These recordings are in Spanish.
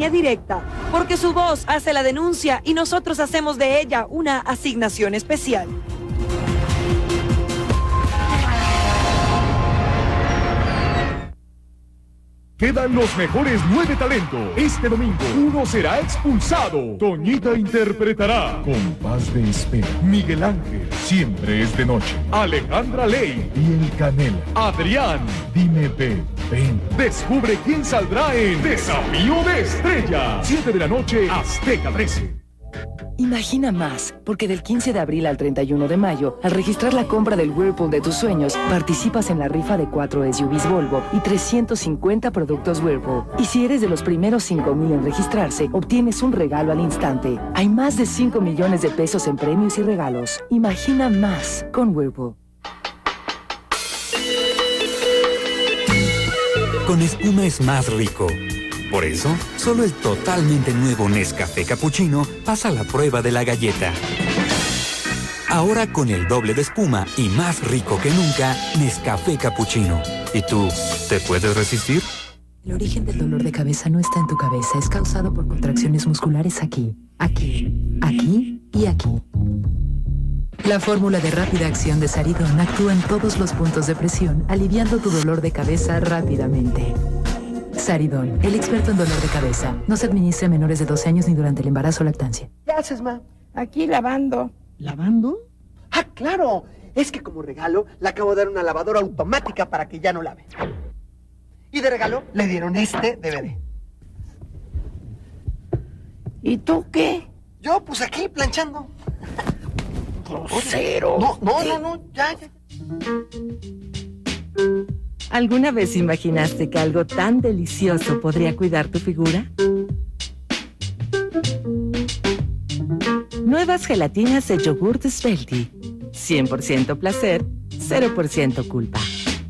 línea directa, porque su voz hace la denuncia y nosotros hacemos de ella una asignación especial. Quedan los mejores 9 talentos. Este domingo, uno será expulsado. Toñita interpretará Compás de Espera. Miguel Ángel, Siempre es de Noche. Alejandra Ley, Piel Canela. Adrián, Dime ven. Descubre quién saldrá en Desafío de Estrella. 7 de la noche, Azteca 13. Imagina más, porque del 15 de abril al 31 de mayo, al registrar la compra del Whirlpool de tus sueños, participas en la rifa de 4 SUVs Volvo y 350 productos Whirlpool. Y si eres de los primeros 5,000 en registrarse, obtienes un regalo al instante. Hay más de 5 millones de pesos en premios y regalos. Imagina más con Whirlpool. Con espuma es más rico. Por eso, solo el totalmente nuevo Nescafé Cappuccino pasa la prueba de la galleta. Ahora con el doble de espuma y más rico que nunca, Nescafé Cappuccino. ¿Y tú, te puedes resistir? El origen del dolor de cabeza no está en tu cabeza, es causado por contracciones musculares aquí y aquí. La fórmula de rápida acción de Saridón actúa en todos los puntos de presión, aliviando tu dolor de cabeza rápidamente. Saridón, el experto en dolor de cabeza. No se administra a menores de 12 años ni durante el embarazo o lactancia. ¿Qué haces, ma? Aquí lavando. ¿Lavando? ¡Ah, claro! Es que como regalo le acabo de dar una lavadora automática para que ya no lave. Y de regalo le dieron este DVD. ¿Y tú qué? Yo, pues aquí, planchando. Grosero. No, ya. ¿Alguna vez imaginaste que algo tan delicioso podría cuidar tu figura? Nuevas gelatinas de yogurt Svelti. 100% placer, 0% culpa.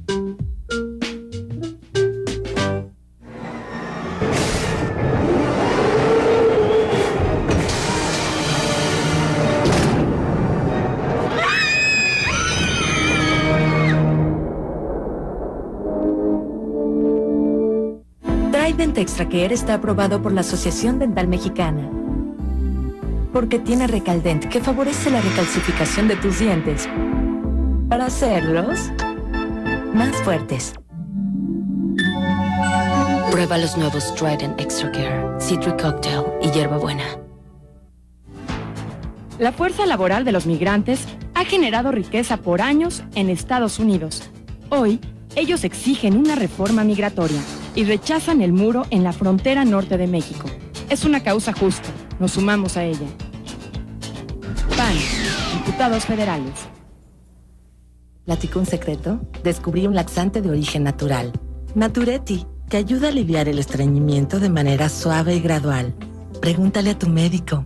Trident Extra Care está aprobado por la Asociación Dental Mexicana porque tiene Recaldent, que favorece la recalcificación de tus dientes para hacerlos más fuertes. Prueba los nuevos Trident Extra Care, Citric Cocktail y hierbabuena. La fuerza laboral de los migrantes ha generado riqueza por años en Estados Unidos. Hoy, ellos exigen una reforma migratoria y rechazan el muro en la frontera norte de México. Es una causa justa. Nos sumamos a ella. PAN, Diputados Federales. ¿Platicó un secreto? Descubrí un laxante de origen natural. Naturetti, que ayuda a aliviar el estreñimiento de manera suave y gradual. Pregúntale a tu médico.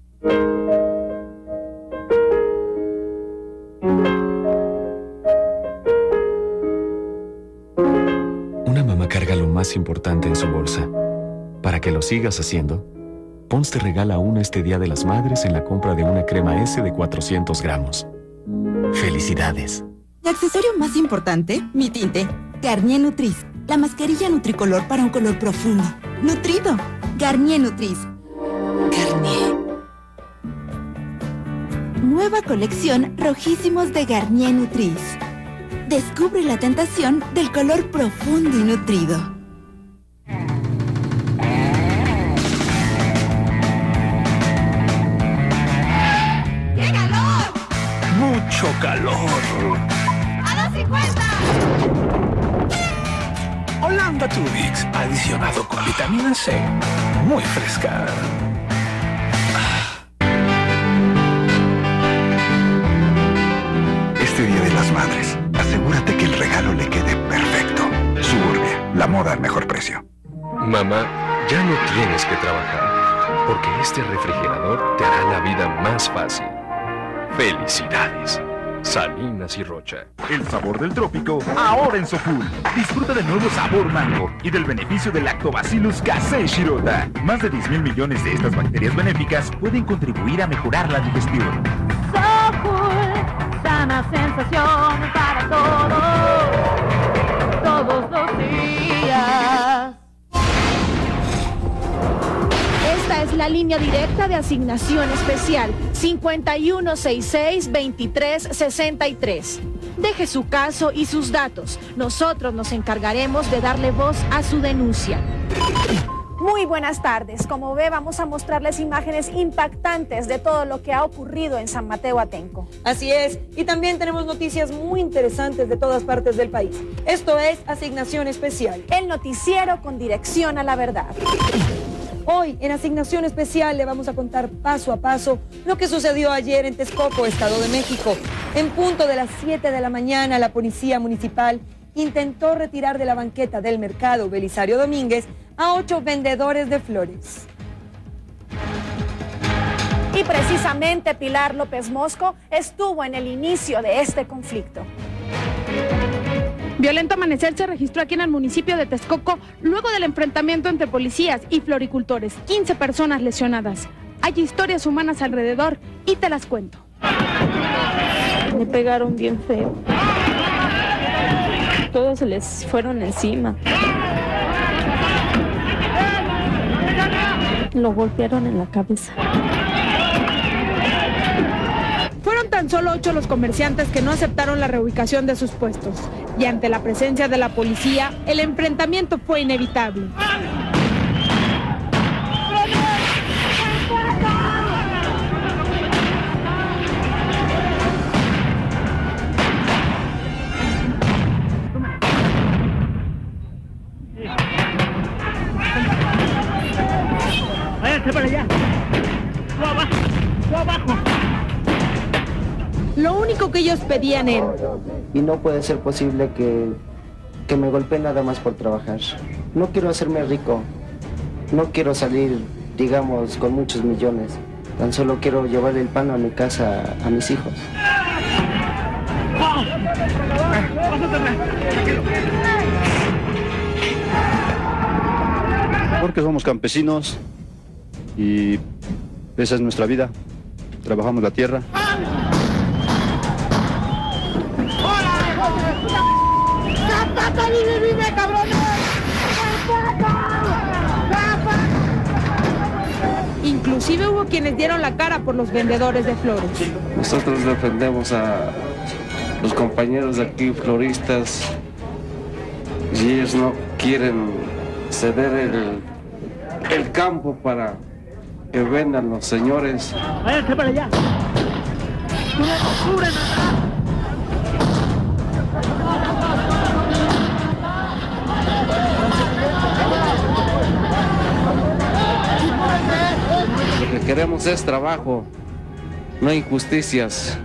Una mamá carga lo más importante en su bolsa. Para que lo sigas haciendo, Pond's te regala una este Día de las Madres en la compra de una crema S de 400 gramos. ¡Felicidades! El accesorio más importante, mi tinte. Garnier Nutrice, la mascarilla Nutricolor para un color profundo. Nutrido. Garnier Nutrice. Garnier. Nueva colección Rojísimos de Garnier Nutrice. Descubre la tentación del color profundo y nutrido. ¡Qué calor! ¡Mucho calor! ¡A 2.50! Holanda Tubix, adicionado con vitamina C. Muy fresca. Este Día de las Madres, asegúrate que el regalo le quede perfecto. Suburbia, la moda al mejor precio. Mamá, ya no tienes que trabajar, porque este refrigerador te hará la vida más fácil. ¡Felicidades! Salinas y Rocha. El sabor del trópico, ahora en Soful. Disfruta del nuevo sabor mango y del beneficio del Lactobacillus casei shirota. Más de 10.000 millones de estas bacterias benéficas pueden contribuir a mejorar la digestión. Soful, sana sensación para todos los días. línea directa de asignación especial, 5166-2363. Deje su caso y sus datos. Nosotros nos encargaremos de darle voz a su denuncia. Muy buenas tardes. Como ve, vamos a mostrarles imágenes impactantes de todo lo que ha ocurrido en San Mateo Atenco. Así es, y también tenemos noticias muy interesantes de todas partes del país. Esto es Asignación Especial. El noticiero con dirección a la verdad. Hoy, en Asignación Especial, le vamos a contar paso a paso lo que sucedió ayer en Texcoco, Estado de México. En punto de las 7 de la mañana, la policía municipal intentó retirar de la banqueta del mercado Belisario Domínguez a 8 vendedores de flores. Y precisamente Pilar López Mosco estuvo en el inicio de este conflicto. Violento amanecer se registró aquí en el municipio de Texcoco luego del enfrentamiento entre policías y floricultores. 15 personas lesionadas. Hay historias humanas alrededor y te las cuento. Me pegaron bien feo. Todos se les fueron encima. Lo golpearon en la cabeza. Fueron tan solo 8 los comerciantes que no aceptaron la reubicación de sus puestos. Y ante la presencia de la policía, el enfrentamiento fue inevitable. Váyanse para allá. Abajo. Lo único que ellos pedían era... Y no puede ser posible que me golpeen nada más por trabajar. No quiero hacerme rico. No quiero salir, digamos, con muchos millones. Tan solo quiero llevar el pan a mi casa, a mis hijos. Porque somos campesinos y esa es nuestra vida. Trabajamos la tierra. ¡Zapata, vive, cabrones! Inclusive hubo quienes dieron la cara por los vendedores de flores. Nosotros defendemos a los compañeros de aquí, floristas, y ellos no quieren ceder el campo para que vendan los señores. ¡Váyanse para allá! ¡Cubren! Lo que queremos es trabajo, no injusticias.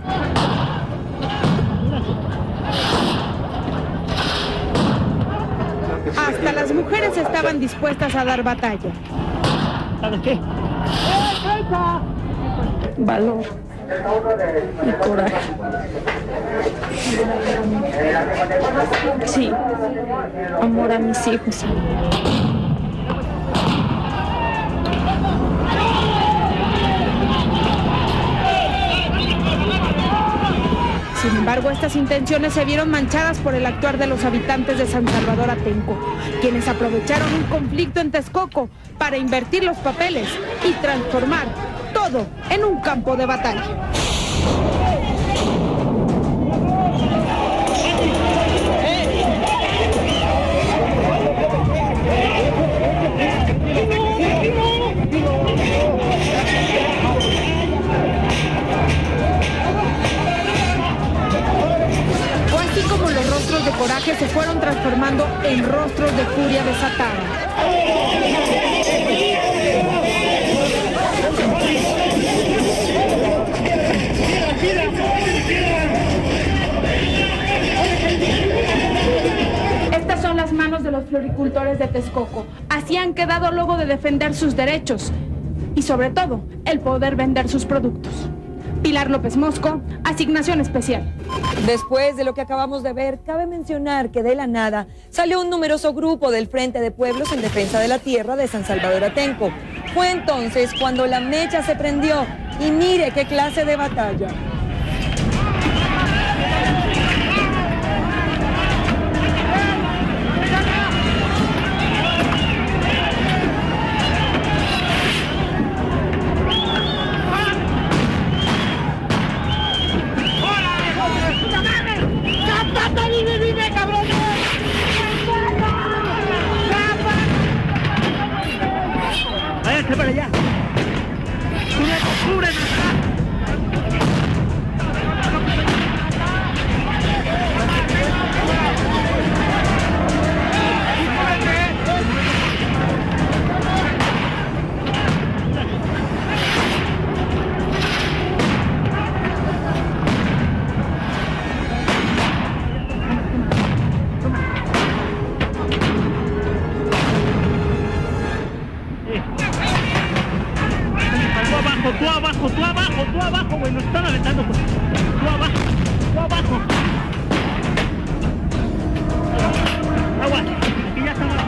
Hasta las mujeres estaban dispuestas a dar batalla. ¿Sabes qué? Valor y coraje. Sí, amor a mis hijos. Sin embargo, estas intenciones se vieron manchadas por el actuar de los habitantes de San Salvador Atenco, quienes aprovecharon un conflicto en Texcoco para invertir los papeles y transformar todo en un campo de batalla. Así como los rostros de coraje se fueron transformando en rostros de furia desatada. Estas son las manos de los floricultores de Texcoco. Así han quedado luego de defender sus derechos y sobre todo el poder vender sus productos. Pilar López Mosco, Asignación Especial. Después de lo que acabamos de ver, cabe mencionar que de la nada salió un numeroso grupo del Frente de Pueblos en Defensa de la Tierra de San Salvador Atenco. Fue entonces cuando la mecha se prendió y mire qué clase de batalla. ¡Zapata, vive, cabrón! ¡Váyanse para allá! ¡Cúbrenos! Tú abajo, güey, nos están aventando, pues. Tú abajo. Agua, aquí ya estamos.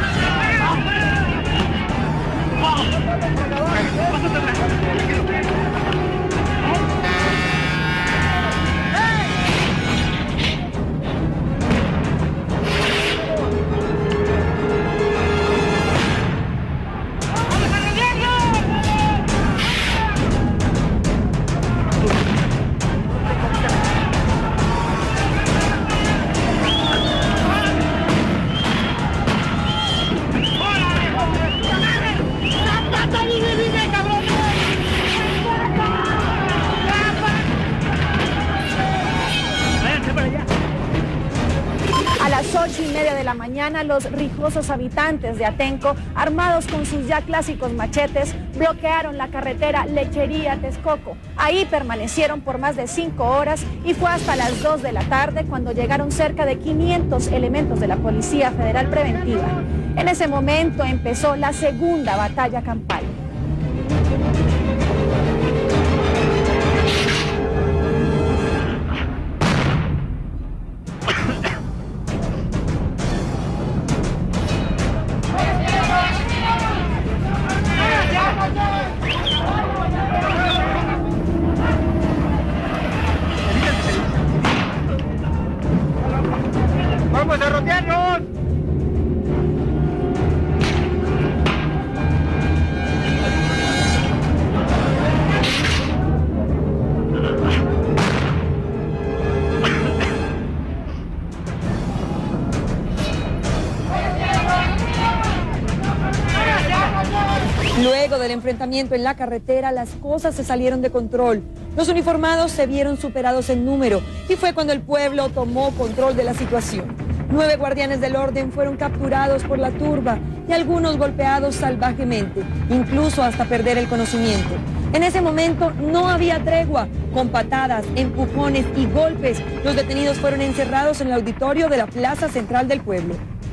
A las 8:30 de la mañana, los rijosos habitantes de Atenco, armados con sus ya clásicos machetes, bloquearon la carretera Lechería-Texcoco. Ahí permanecieron por más de 5 horas y fue hasta las 2 de la tarde cuando llegaron cerca de 500 elementos de la Policía Federal Preventiva. En ese momento empezó la segunda batalla campal. ¡Vamos a rodearnos! Luego del enfrentamiento en la carretera, las cosas se salieron de control. Los uniformados se vieron superados en número y fue cuando el pueblo tomó control de la situación. 9 guardianes del orden fueron capturados por la turba y algunos golpeados salvajemente, incluso hasta perder el conocimiento. En ese momento no había tregua. Con patadas, empujones y golpes, los detenidos fueron encerrados en el auditorio de la plaza central del pueblo.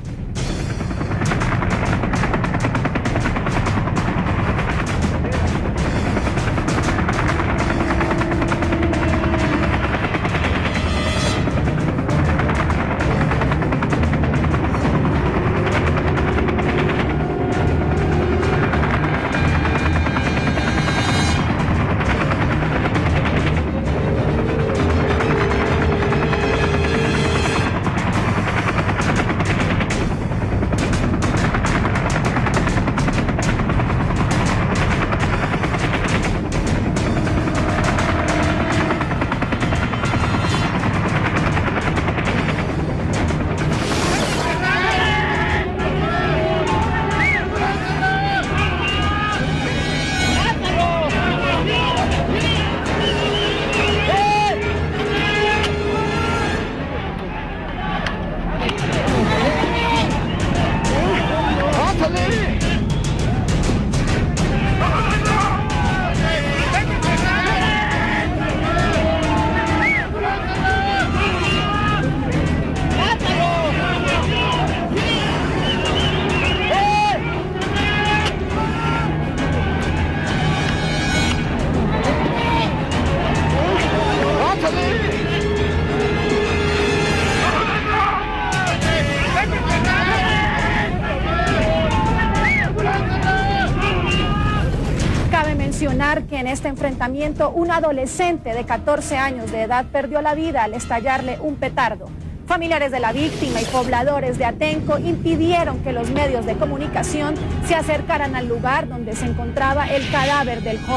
Que en este enfrentamiento un adolescente de 14 años de edad perdió la vida al estallarle un petardo. Familiares de la víctima y pobladores de Atenco impidieron que los medios de comunicación se acercaran al lugar donde se encontraba el cadáver del joven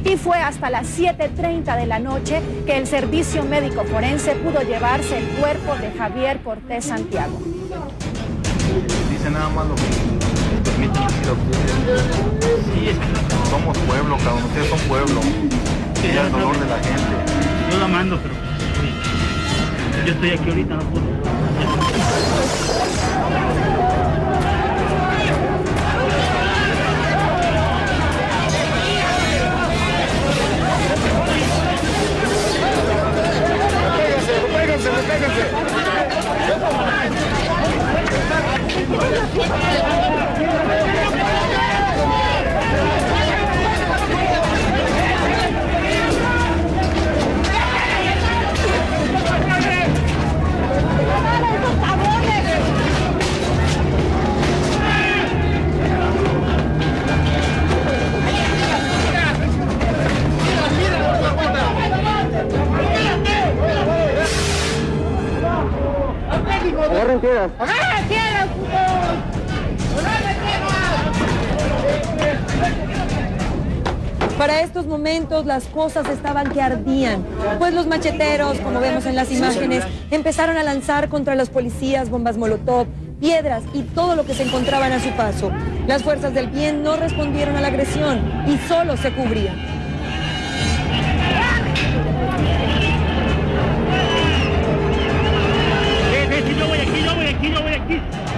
y fue hasta las 7:30 de la noche que el servicio médico forense pudo llevarse el cuerpo de Javier Cortés Santiago. Dice nada más lo que les permiten decir a ustedes. Sí, es que somos pueblo, cabrón, ustedes son pueblo. Sí, es el dolor de la gente. Yo la mando, pero yo estoy aquí ahorita, no puedo. Agarren piedras. ¡Agarren piedras, puto! ¡Agarren piedras! Para estos momentos las cosas estaban que ardían, pues los macheteros, como vemos en las imágenes, empezaron a lanzar contra los policías bombas molotov, piedras y todo lo que se encontraban a su paso. Las fuerzas del bien no respondieron a la agresión y solo se cubrían. Yo voy aquí.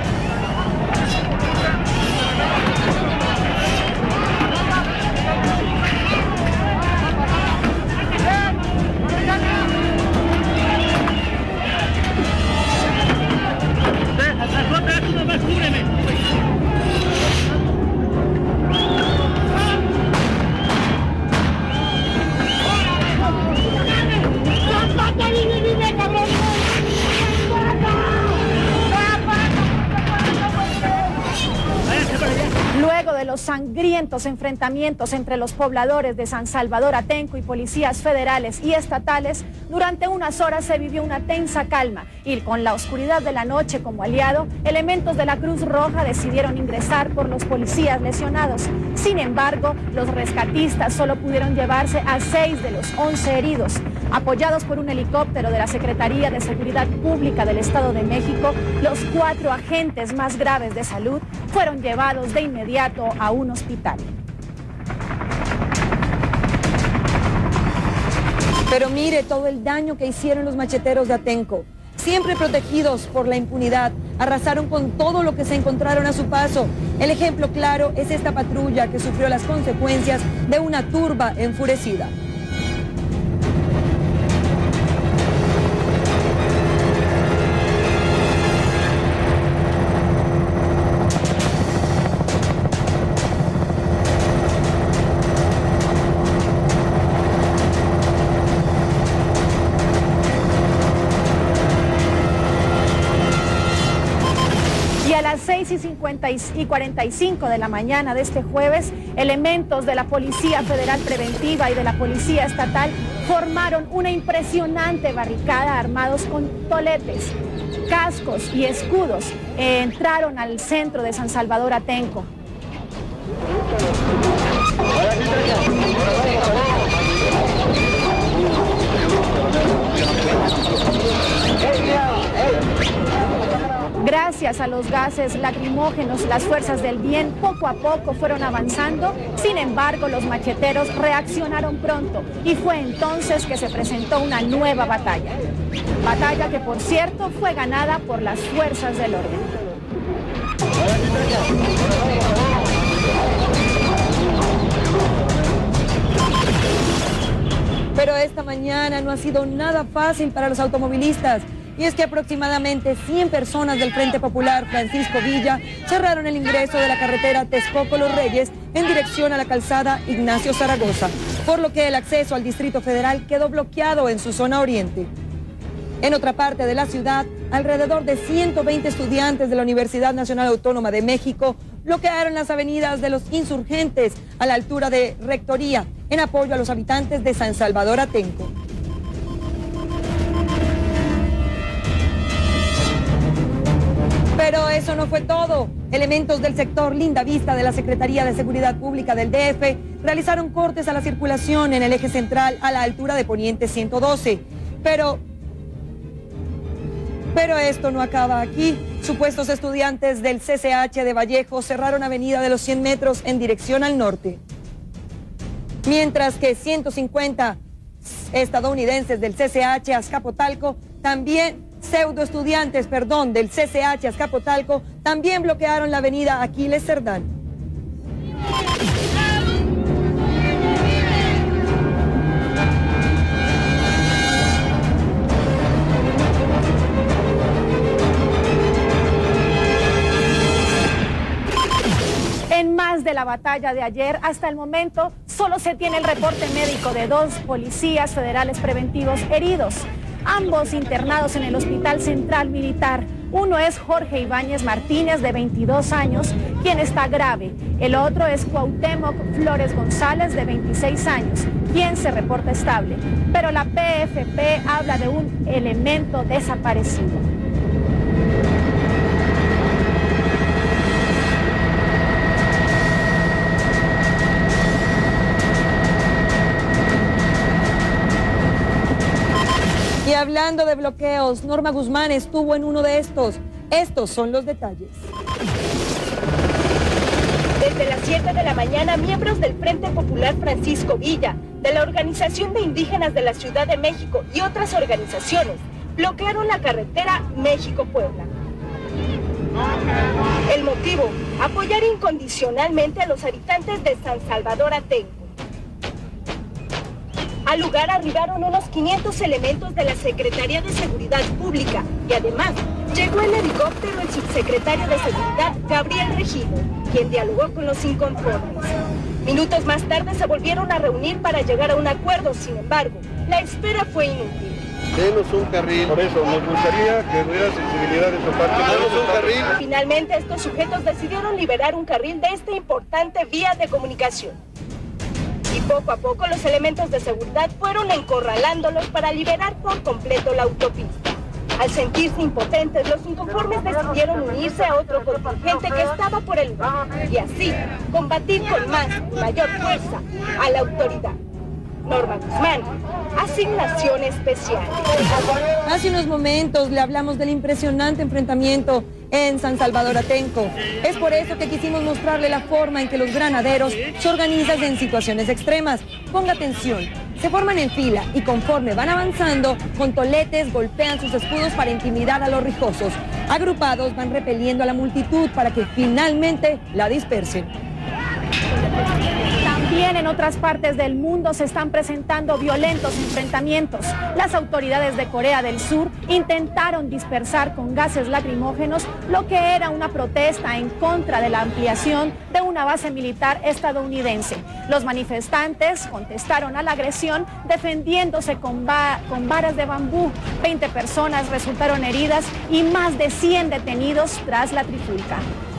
Luego de los sangrientos enfrentamientos entre los pobladores de San Salvador Atenco y policías federales y estatales, durante unas horas se vivió una tensa calma y con la oscuridad de la noche como aliado, elementos de la Cruz Roja decidieron ingresar por los policías lesionados. Sin embargo, los rescatistas solo pudieron llevarse a 6 de los 11 heridos. Apoyados por un helicóptero de la Secretaría de Seguridad Pública del Estado de México, los 4 agentes más graves de salud fueron llevados de inmediato a un hospital. Pero mire todo el daño que hicieron los macheteros de Atenco. Siempre protegidos por la impunidad, arrasaron con todo lo que se encontraron a su paso. El ejemplo claro es esta patrulla que sufrió las consecuencias de una turba enfurecida. A las 6:45 de la mañana de este jueves, elementos de la Policía Federal Preventiva y de la Policía Estatal formaron una impresionante barricada armados con toletes, cascos y escudos. Entraron al centro de San Salvador Atenco. Gracias a los gases lacrimógenos, las fuerzas del bien poco a poco fueron avanzando. Sin embargo, los macheteros reaccionaron pronto y fue entonces que se presentó una nueva batalla. Batalla que, por cierto, fue ganada por las fuerzas del orden. Pero esta mañana no ha sido nada fácil para los automovilistas. Y es que aproximadamente 100 personas del Frente Popular Francisco Villa cerraron el ingreso de la carretera Texcoco-Los Reyes en dirección a la calzada Ignacio Zaragoza, por lo que el acceso al Distrito Federal quedó bloqueado en su zona oriente. En otra parte de la ciudad, alrededor de 120 estudiantes de la Universidad Nacional Autónoma de México bloquearon las avenidas de los Insurgentes a la altura de Rectoría en apoyo a los habitantes de San Salvador Atenco. Pero eso no no fue todo. Elementos del sector Lindavista de la Secretaría de Seguridad Pública del DF realizaron cortes a la circulación en el eje central a la altura de Poniente 112. Pero esto no acaba aquí. Supuestos estudiantes del CCH de Vallejo cerraron Avenida de los 100 metros en dirección al norte. Mientras que 150 estadounidenses del CCH Azcapotzalco del CCH Azcapotzalco también bloquearon la avenida Aquiles Cerdán. En más de la batalla de ayer, hasta el momento solo se tiene el reporte médico de 2 policías federales preventivos heridos, ambos internados en el Hospital Central Militar. Uno es Jorge Ibáñez Martínez, de 22 años, quien está grave. El otro es Cuauhtémoc Flores González, de 26 años, quien se reporta estable. Pero la PFP habla de un elemento desaparecido. Y hablando de bloqueos, Norma Guzmán estuvo en uno de estos. Estos son los detalles. Desde las 7 de la mañana, miembros del Frente Popular Francisco Villa, de la Organización de Indígenas de la Ciudad de México y otras organizaciones bloquearon la carretera México-Puebla. El motivo, apoyar incondicionalmente a los habitantes de San Salvador Atenco. Al lugar arribaron unos 500 elementos de la Secretaría de Seguridad Pública y además llegó en helicóptero el subsecretario de Seguridad, Gabriel Regido, quien dialogó con los inconformes. Minutos más tarde se volvieron a reunir para llegar a un acuerdo, sin embargo, la espera fue inútil. Denos un carril. Por eso, nos gustaría que hubiera sensibilidad de su parte. Denos un carril. Finalmente, estos sujetos decidieron liberar un carril de esta importante vía de comunicación. Y poco a poco los elementos de seguridad fueron encorralándolos para liberar por completo la autopista. Al sentirse impotentes, los inconformes decidieron unirse a otro contingente que estaba por el lugar y así combatir con más y mayor fuerza a la autoridad. Norma Guzmán, Asignación Especial. Hace unos momentos le hablamos del impresionante enfrentamiento en San Salvador Atenco. Es por eso que quisimos mostrarle la forma en que los granaderos se organizan en situaciones extremas. Ponga atención, se forman en fila y conforme van avanzando, con toletes golpean sus escudos para intimidar a los rijosos. Agrupados van repeliendo a la multitud para que finalmente la dispersen. También en otras partes del mundo se están presentando violentos enfrentamientos. Las autoridades de Corea del Sur intentaron dispersar con gases lacrimógenos lo que era una protesta en contra de la ampliación de una base militar estadounidense. Los manifestantes contestaron a la agresión defendiéndose con varas de bambú. 20 personas resultaron heridas y más de 100 detenidos tras la trifulca.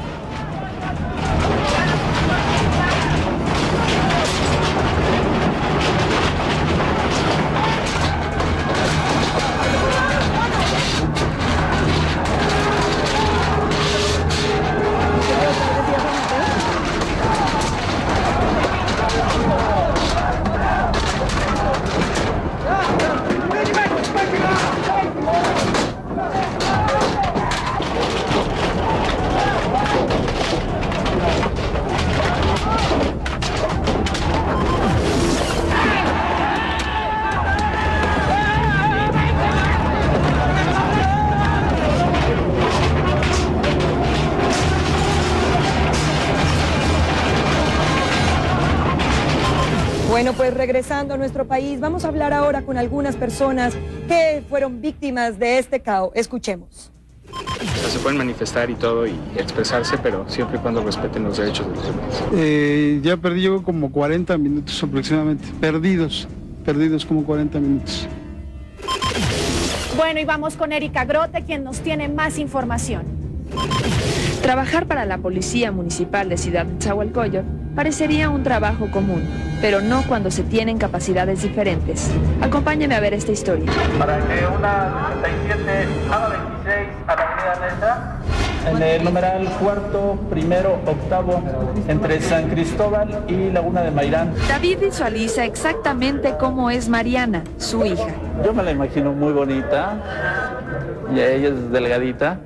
Bueno, pues regresando a nuestro país, vamos a hablar ahora con algunas personas que fueron víctimas de este caos. Escuchemos. O sea, se pueden manifestar y todo y expresarse, pero siempre y cuando respeten los derechos de los demás. Ya perdí yo como 40 minutos aproximadamente, perdidos como 40 minutos. Bueno, y vamos con Erika Grote, quien nos tiene más información. Trabajar para la Policía Municipal de Ciudad Nezahualcóyotl parecería un trabajo común, pero no cuando se tienen capacidades diferentes. Acompáñeme a ver esta historia. Para que una 67 a la 26 a la avenida Nesa En el numeral 4, 1º, 8º, entre San Cristóbal y Laguna de Mairán. David visualiza exactamente cómo es Mariana, su hija. Yo me la imagino muy bonita, y ella es delgadita,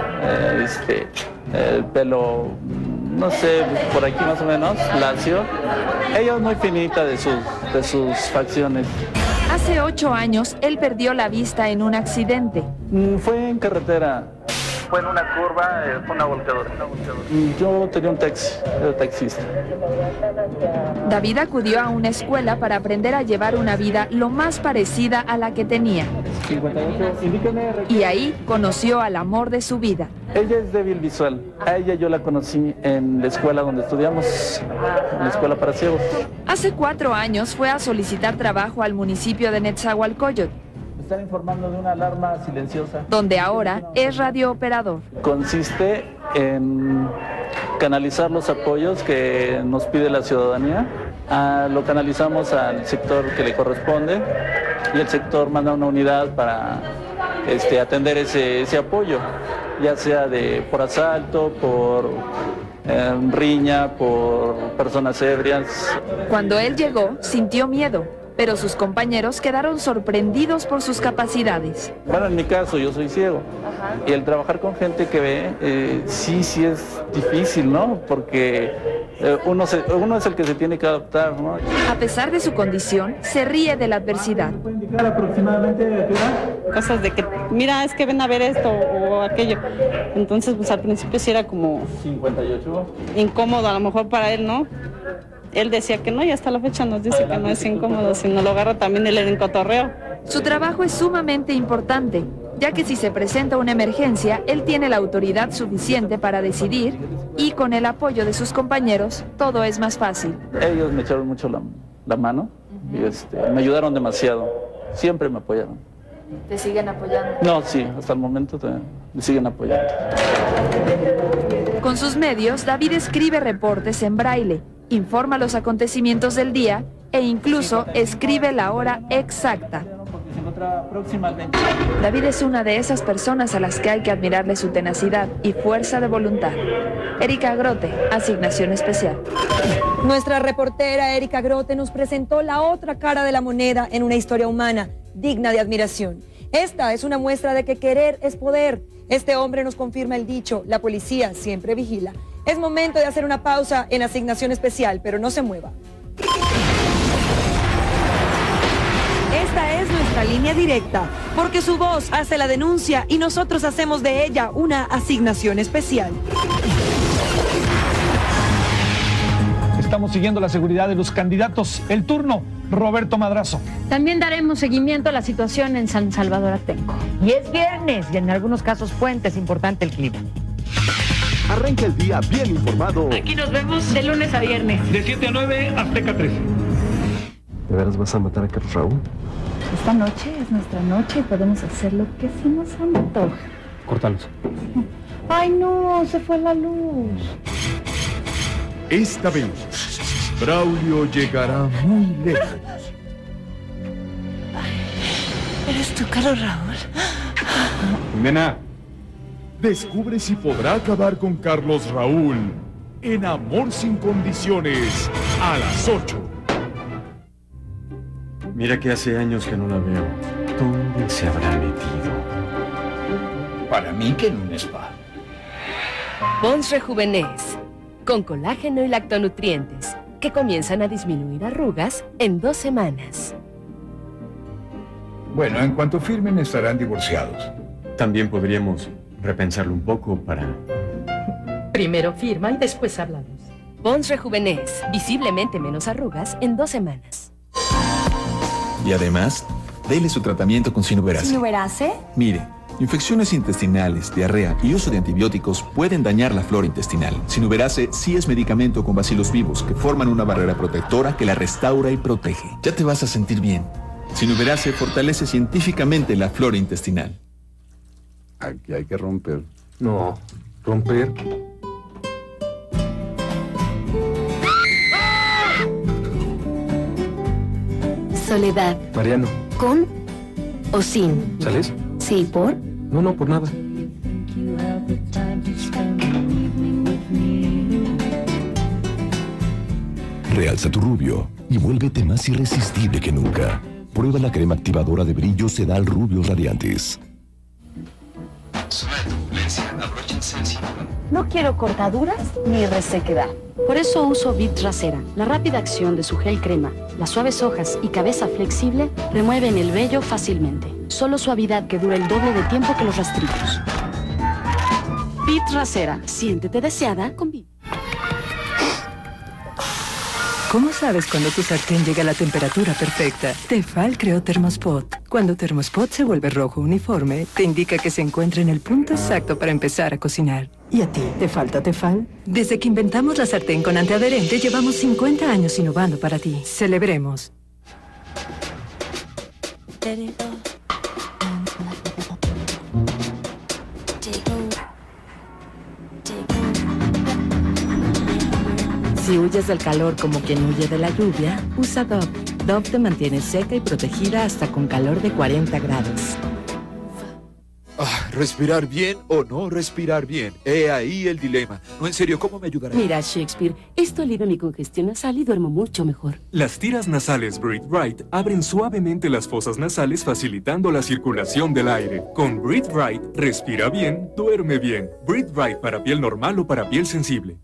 el pelo, no sé, por aquí más o menos, lacio. Ella es muy finita de sus facciones. Hace 8 años, él perdió la vista en un accidente. Fue en carretera. Fue en una curva, fue una volcadora. Yo tenía un taxi, era taxista. David acudió a una escuela para aprender a llevar una vida lo más parecida a la que tenía. 58, y ahí conoció al amor de su vida. Ella es débil visual. A ella yo la conocí en la escuela donde estudiamos, en la escuela para ciegos. Hace 4 años fue a solicitar trabajo al municipio de Nezahualcóyotl. Están informando de una alarma silenciosa. Donde ahora es radiooperador. Consiste en canalizar los apoyos que nos pide la ciudadanía. Lo canalizamos al sector que le corresponde y el sector manda una unidad para atender ese apoyo, ya sea por asalto, por riña, por personas ebrias. Cuando él llegó, sintió miedo, pero sus compañeros quedaron sorprendidos por sus capacidades. Bueno, en mi caso, yo soy ciego. Y el trabajar con gente que ve, sí es difícil, ¿no? Porque uno es el que se tiene que adaptar, ¿no? A pesar de su condición, se ríe de la adversidad. ¿Puede indicar aproximadamente de qué edad? Cosas de que, mira, es que ven a ver esto o aquello. Entonces, pues al principio sí era como... 58. Incómodo a lo mejor para él, ¿no? Él decía que no y hasta la fecha nos dice que no es incómodo, si no lo agarra también él en cotorreo. Su trabajo es sumamente importante, ya que si se presenta una emergencia, él tiene la autoridad suficiente para decidir y con el apoyo de sus compañeros, todo es más fácil. Ellos me echaron mucho la mano y me ayudaron demasiado, siempre me apoyaron. ¿Te siguen apoyando? No, sí, hasta el momento me siguen apoyando. Con sus medios, David escribe reportes en braille, informa los acontecimientos del día e incluso escribe la hora exacta. David es una de esas personas a las que hay que admirarle su tenacidad y fuerza de voluntad. Erika Grote, Asignación Especial. Nuestra reportera Erika Grote nos presentó la otra cara de la moneda en una historia humana digna de admiración. Esta es una muestra de que querer es poder. Este hombre nos confirma el dicho, la policía siempre vigila. Es momento de hacer una pausa en Asignación Especial, pero no se mueva. Esta es nuestra línea directa, porque su voz hace la denuncia y nosotros hacemos de ella una asignación especial. Estamos siguiendo la seguridad de los candidatos. El turno, Roberto Madrazo. También daremos seguimiento a la situación en San Salvador Atenco. Y es viernes y en algunos casos puente, es importante el clima. Arranca el día bien informado. Aquí nos vemos de lunes a viernes. De 7 a 9, Azteca 3. ¿De veras vas a matar a Carlos Raúl? Esta noche es nuestra noche y podemos hacer lo que se nos antoja. Córtalos. Ay, no, se fue la luz. Esta vez, Braulio llegará muy lejos. ¿Eres tú, Carlos Raúl? Nena, descubre si podrá acabar con Carlos Raúl en Amor sin Condiciones a las 8. Mira que hace años que no la veo. ¿Dónde se habrá metido? Para mí que en un spa. Pons Rejuvenece, con colágeno y lactonutrientes, que comienzan a disminuir arrugas en 2 semanas. Bueno, en cuanto firmen estarán divorciados. También podríamos repensarlo un poco para... Primero firma y después hablamos. Pons Rejuvenece, visiblemente menos arrugas en 2 semanas. Y además, dele su tratamiento con Sinuberase. ¿Sinuberase? Mire, infecciones intestinales, diarrea y uso de antibióticos pueden dañar la flora intestinal. Sinuberase sí es medicamento con bacilos vivos que forman una barrera protectora que la restaura y protege. Ya te vas a sentir bien. Sinuberase fortalece científicamente la flora intestinal. Aquí hay que romper. No, romper. Soledad. Mariano. ¿Con o sin? ¿Sales? Sí, ¿por? No, por nada. Realza tu rubio y vuélvete más irresistible que nunca. Prueba la crema activadora de brillo Sedal Rubios Radiantes. Zona de turbulencia, abróchense el cinturón. No quiero cortaduras ni resequedad. Por eso uso Vitrasera. La rápida acción de su gel crema, las suaves hojas y cabeza flexible remueven el vello fácilmente. Solo suavidad que dura el doble de tiempo que los rastrillos. Vitrasera. Siéntete deseada con Vit. ¿Cómo sabes cuando tu sartén llega a la temperatura perfecta? Tefal creó Thermospot. Cuando Thermospot se vuelve rojo uniforme, te indica que se encuentra en el punto exacto para empezar a cocinar. ¿Y a ti, te falta Tefal? Desde que inventamos la sartén con antiadherente, llevamos 50 años innovando para ti. Celebremos. Si huyes del calor como quien huye de la lluvia, usa Dove. Dove te mantiene seca y protegida hasta con calor de 40 grados. ¿Respirar bien o no respirar bien? He ahí el dilema. No, en serio, ¿cómo me ayudará? Mira, Shakespeare, esto alivia mi congestión nasal y duermo mucho mejor. Las tiras nasales Breathe Right abren suavemente las fosas nasales, facilitando la circulación del aire. Con Breathe Right, respira bien, duerme bien. Breathe Right para piel normal o para piel sensible.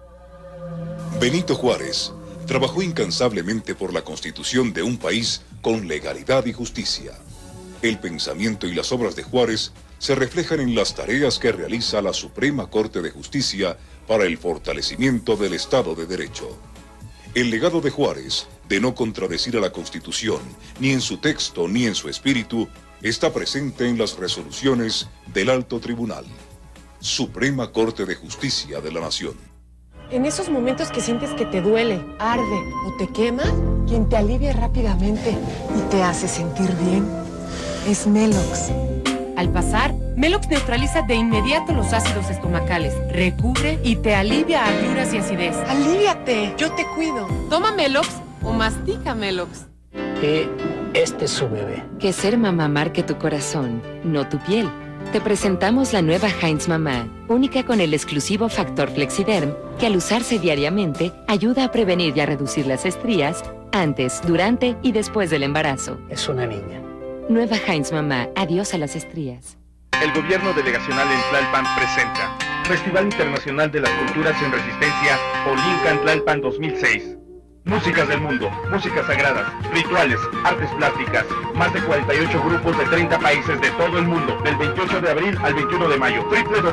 Benito Juárez trabajó incansablemente por la constitución de un país con legalidad y justicia. El pensamiento y las obras de Juárez se reflejan en las tareas que realiza la Suprema Corte de Justicia para el fortalecimiento del Estado de Derecho. El legado de Juárez, de no contradecir a la Constitución, ni en su texto ni en su espíritu, está presente en las resoluciones del Alto Tribunal. Suprema Corte de Justicia de la Nación. En esos momentos que sientes que te duele, arde o te quema, quien te alivia rápidamente y te hace sentir bien es Melox. Al pasar, Melox neutraliza de inmediato los ácidos estomacales, recubre y te alivia agruras y acidez. ¡Alíviate! Yo te cuido. Toma Melox o mastica Melox. Que este es su bebé. Que ser mamá marque tu corazón, no tu piel. Te presentamos la nueva Heinz Mamá, única con el exclusivo factor Flexiderm, que al usarse diariamente ayuda a prevenir y a reducir las estrías antes, durante y después del embarazo. Es una niña. Nueva Heinz Mamá, adiós a las estrías. El gobierno delegacional en Tlalpan presenta Festival Internacional de las Culturas en Resistencia Olincan Tlalpan 2006. Músicas del mundo, músicas sagradas, rituales, artes plásticas, más de 48 grupos de 30 países de todo el mundo, del 28 de abril al 21 de mayo.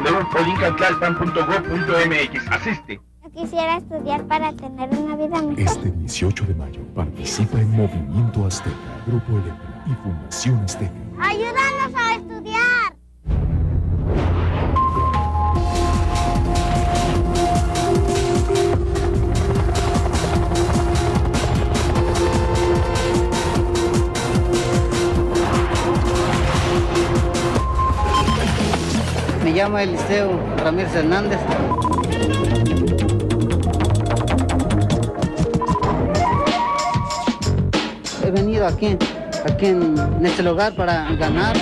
www.olincantlalpan.gov.mx. Asiste. Yo quisiera estudiar para tener una vida mejor. Este 18 de mayo participa en Movimiento Azteca, Grupo Electra y Fundación Azteca. ¡Ayúdanos a estudiar! Me llamo Eliseo Ramírez Hernández. He venido aquí en este lugar para ganar.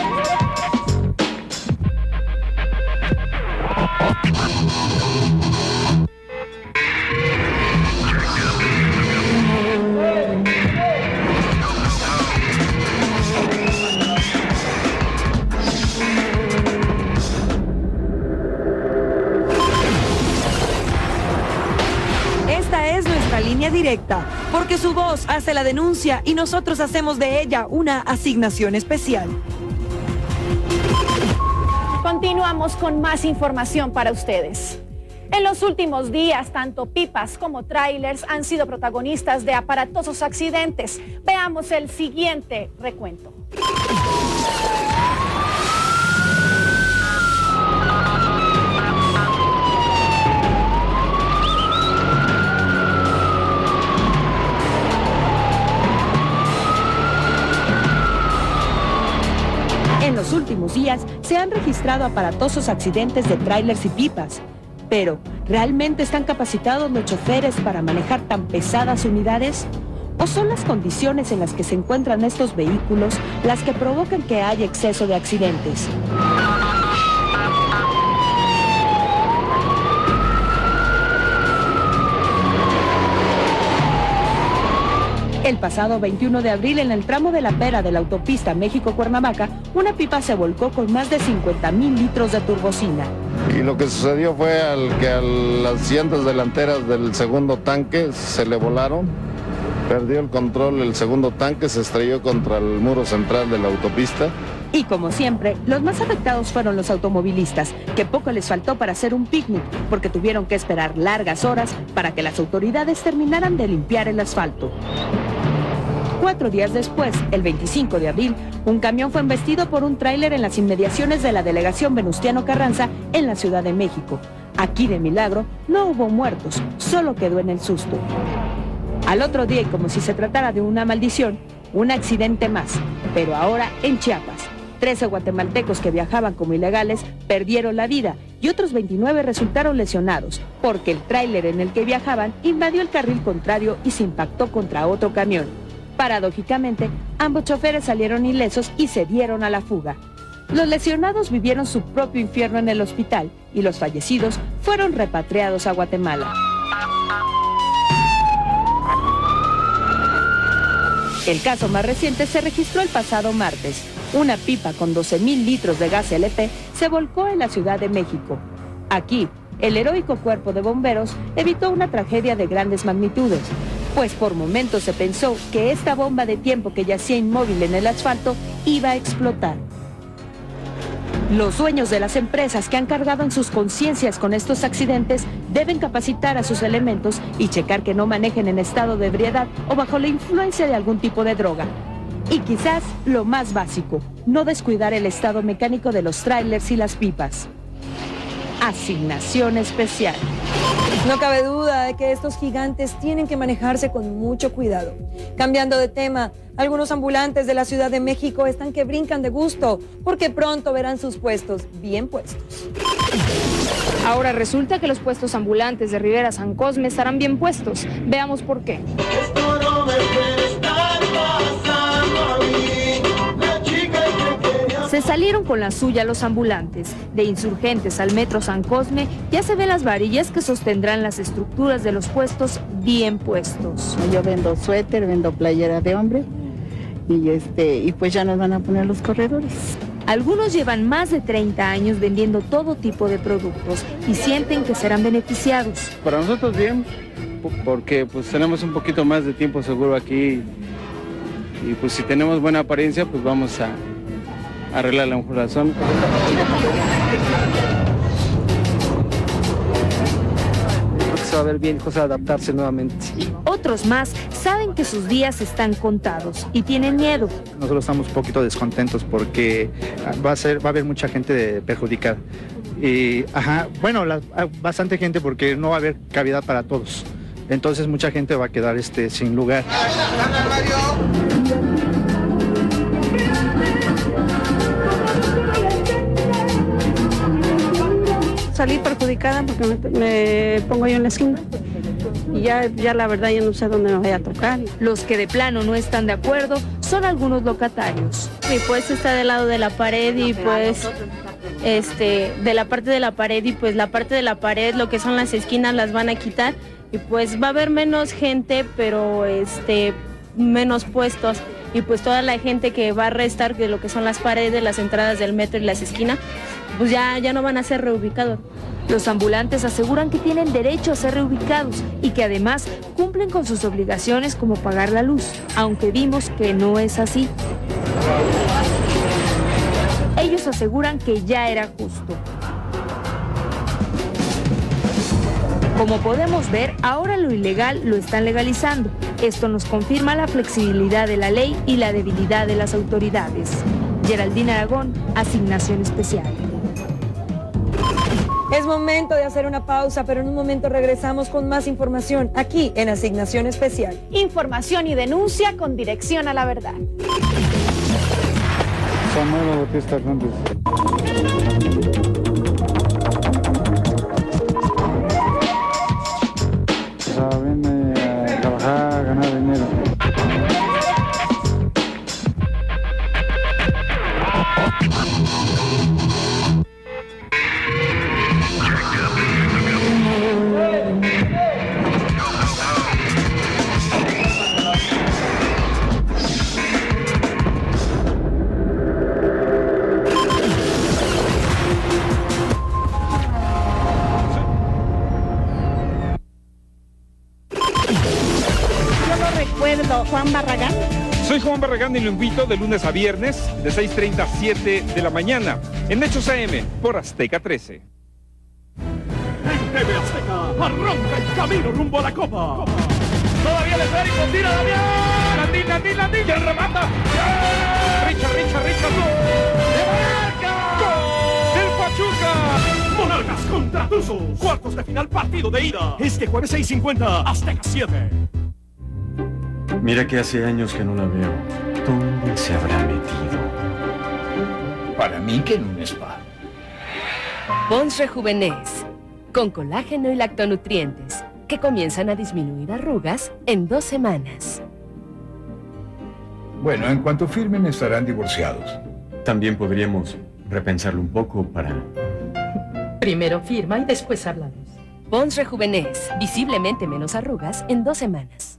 Línea directa, porque su voz hace la denuncia y nosotros hacemos de ella una asignación especial. Continuamos con más información para ustedes. En los últimos días, tanto pipas como trailers han sido protagonistas de aparatosos accidentes. Veamos el siguiente recuento. En los últimos días se han registrado aparatosos accidentes de tráilers y pipas. Pero, ¿realmente están capacitados los choferes para manejar tan pesadas unidades? ¿O son las condiciones en las que se encuentran estos vehículos las que provocan que haya exceso de accidentes? El pasado 21 de abril, en el tramo de la Pera de la autopista México-Cuernavaca, una pipa se volcó con más de 50,000 litros de turbocina. Y lo que sucedió fue que a las llantas delanteras del segundo tanque se le volaron, perdió el control el segundo tanque, se estrelló contra el muro central de la autopista. Y como siempre, los más afectados fueron los automovilistas, que poco les faltó para hacer un picnic, porque tuvieron que esperar largas horas para que las autoridades terminaran de limpiar el asfalto. 4 días después, el 25 de abril, un camión fue embestido por un tráiler en las inmediaciones de la delegación Venustiano Carranza en la Ciudad de México. Aquí, de milagro, no hubo muertos, solo quedó en el susto. Al otro día, y como si se tratara de una maldición, un accidente más, pero ahora en Chiapas. 13 guatemaltecos que viajaban como ilegales perdieron la vida y otros 29 resultaron lesionados, porque el tráiler en el que viajaban invadió el carril contrario y se impactó contra otro camión. Paradójicamente, ambos choferes salieron ilesos y se dieron a la fuga. Los lesionados vivieron su propio infierno en el hospital y los fallecidos fueron repatriados a Guatemala. El caso más reciente se registró el pasado martes. Una pipa con 12,000 litros de gas LP se volcó en la Ciudad de México. Aquí, el heroico cuerpo de bomberos evitó una tragedia de grandes magnitudes, pues por momentos se pensó que esta bomba de tiempo que yacía inmóvil en el asfalto iba a explotar. Los dueños de las empresas que han cargado en sus conciencias con estos accidentes deben capacitar a sus elementos y checar que no manejen en estado de ebriedad o bajo la influencia de algún tipo de droga. Y quizás lo más básico, no descuidar el estado mecánico de los tráilers y las pipas. Asignación especial. No cabe duda de que estos gigantes tienen que manejarse con mucho cuidado. Cambiando de tema, algunos ambulantes de la Ciudad de México están que brincan de gusto porque pronto verán sus puestos bien puestos. Ahora resulta que los puestos ambulantes de Rivera San Cosme estarán bien puestos. Veamos por qué. Se salieron con la suya los ambulantes. De Insurgentes al Metro San Cosme ya se ven las varillas que sostendrán las estructuras de los puestos bien puestos. Yo vendo suéter, vendo playera de hombre y pues ya nos van a poner los corredores. Algunos llevan más de 30 años vendiendo todo tipo de productos y sienten que serán beneficiados. Para nosotros bien, porque pues tenemos un poquito más de tiempo seguro aquí y pues si tenemos buena apariencia pues vamos a arreglar la mejor razón. Creo que se va a ver bien, cosa de adaptarse nuevamente. Otros más saben que sus días están contados y tienen miedo. Nosotros estamos un poquito descontentos porque va a haber mucha gente perjudicada. Y, bueno, bastante gente porque no va a haber cavidad para todos. Entonces mucha gente va a quedar sin lugar. Salí perjudicada porque me pongo yo en la esquina y ya la verdad ya no sé dónde me voy a tocar. Los que de plano no están de acuerdo son algunos locatarios. Mi puesto está del lado de la pared y pues de la parte de la pared y pues la parte de la pared, lo que son las esquinas las van a quitar y pues va a haber menos gente, pero menos puestos y pues toda la gente que va a restar de lo que son las paredes, las entradas del metro y las esquinas, pues ya no van a ser reubicados. Los ambulantes aseguran que tienen derecho a ser reubicados y que además cumplen con sus obligaciones como pagar la luz, aunque vimos que no es así. Ellos aseguran que ya era justo. Como podemos ver, ahora lo ilegal lo están legalizando. Esto nos confirma la flexibilidad de la ley y la debilidad de las autoridades. Geraldine Aragón, Asignación Especial. Es momento de hacer una pausa, pero en un momento regresamos con más información aquí en Asignación Especial. Información y denuncia con dirección a la verdad. Samuel Bautista Hernández. Viene a trabajar, a ganar dinero. amigo Juan Barragán. Soy Juan Barragán y lo invito de lunes a viernes de 6:30 a 7 de la mañana en Hechos AM por Azteca 13. En TV Azteca arranca el camino rumbo a la Copa. Todavía el esférico, tira Damián. Landín, ¿quién remata? Richard, ¡gol! ¡De Monarcas! ¡Del Pachuca! Monarcas contra Tuzos, cuartos de final, partido de ida. Este jueves 6:50, Azteca 7. Mira que hace años que no la veo. ¿Dónde se habrá metido? Para mí que en un spa. Pons Rejuvenece, con colágeno y lactonutrientes, que comienzan a disminuir arrugas en 2 semanas. Bueno, en cuanto firmen estarán divorciados. También podríamos repensarlo un poco para... Primero firma y después hablamos. Pons Rejuvenece, visiblemente menos arrugas en 2 semanas.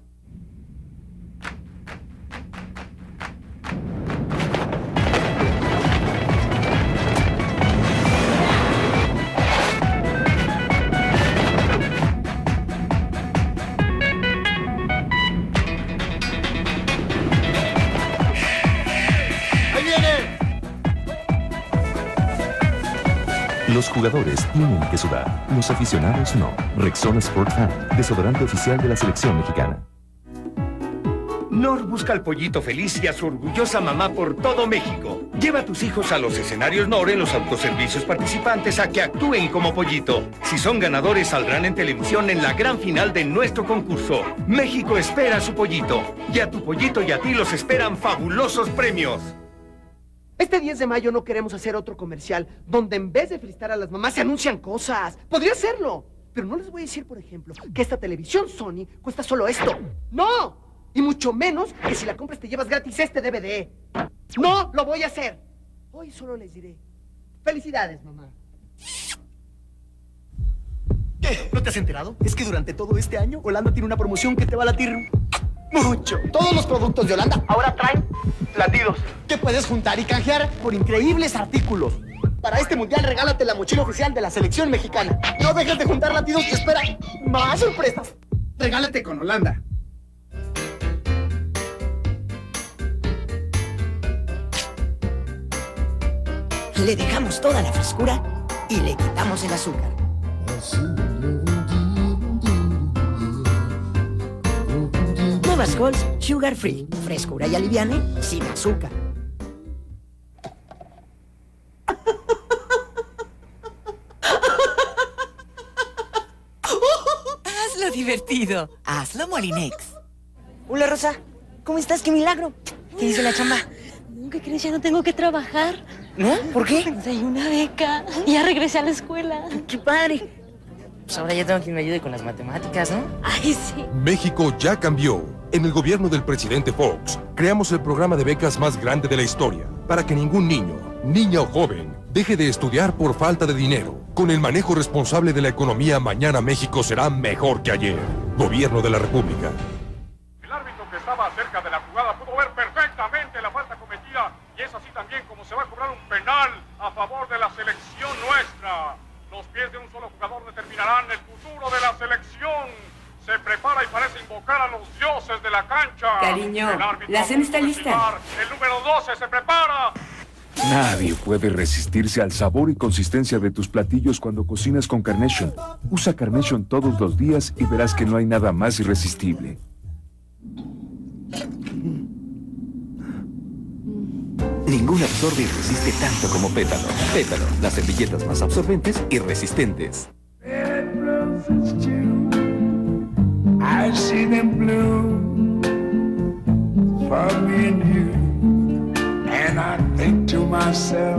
Los jugadores tienen que sudar, los aficionados no. Rexona Sport Fan, desodorante oficial de la selección mexicana. Nor busca al pollito feliz y a su orgullosa mamá por todo México. Lleva a tus hijos a los escenarios Nor en los autoservicios participantes a que actúen como pollito. Si son ganadores, saldrán en televisión en la gran final de nuestro concurso. México espera a su pollito. Y a tu pollito y a ti los esperan fabulosos premios. Este 10 de mayo no queremos hacer otro comercial donde en vez de felicitar a las mamás se anuncian cosas. Podría hacerlo, pero no les voy a decir, por ejemplo, que esta televisión Sony cuesta solo esto. ¡No! Y mucho menos que si la compras te llevas gratis este DVD. ¡No lo voy a hacer! Hoy solo les diré, felicidades, mamá. ¿Qué? ¿No te has enterado? Es que durante todo este año, Holanda tiene una promoción que te va a latir mucho. Todos los productos de Holanda ahora traen latidos que puedes juntar y canjear por increíbles artículos. Para este mundial, regálate la mochila oficial de la selección mexicana. No dejes de juntar latidos y espera más sorpresas. Regálate con Holanda. Le dejamos toda la frescura y le quitamos el azúcar. Nuevas Halls Sugar Free. Frescura y aliviane sin azúcar. Hazlo divertido. Hazlo Molinex. Hola, Rosa. ¿Cómo estás? ¡Qué milagro! ¿Qué dice la chamba? ¿Qué crees? Ya no tengo que trabajar. ¿No? ¿Por qué? Pues hay una beca. Y ya regresé a la escuela. ¡Qué padre! Pues ahora ya tengo quien me ayude con las matemáticas, ¿no? Ay, sí. México ya cambió. En el gobierno del presidente Fox, creamos el programa de becas más grande de la historia, para que ningún niño, niña o joven deje de estudiar por falta de dinero. Con el manejo responsable de la economía, mañana México será mejor que ayer. Gobierno de la República. El árbitro que estaba cerca de la jugada pudo ver perfectamente la falta cometida y es así también como se va a cobrar un penal a favor de la selección nuestra. Los pies de un solo jugador determinarán el futuro de la selección. Se prepara y parece invocar a los dioses de la cancha. Cariño, la cena está lista. El número 12 se prepara. Nadie puede resistirse al sabor y consistencia de tus platillos cuando cocinas con Carnation. Usa Carnation todos los días y verás que no hay nada más irresistible. Ningún absorbe y resiste tanto como Pétalo. Pétalo, las servilletas más absorbentes y resistentes. I see them blue for me and you, and I think to myself,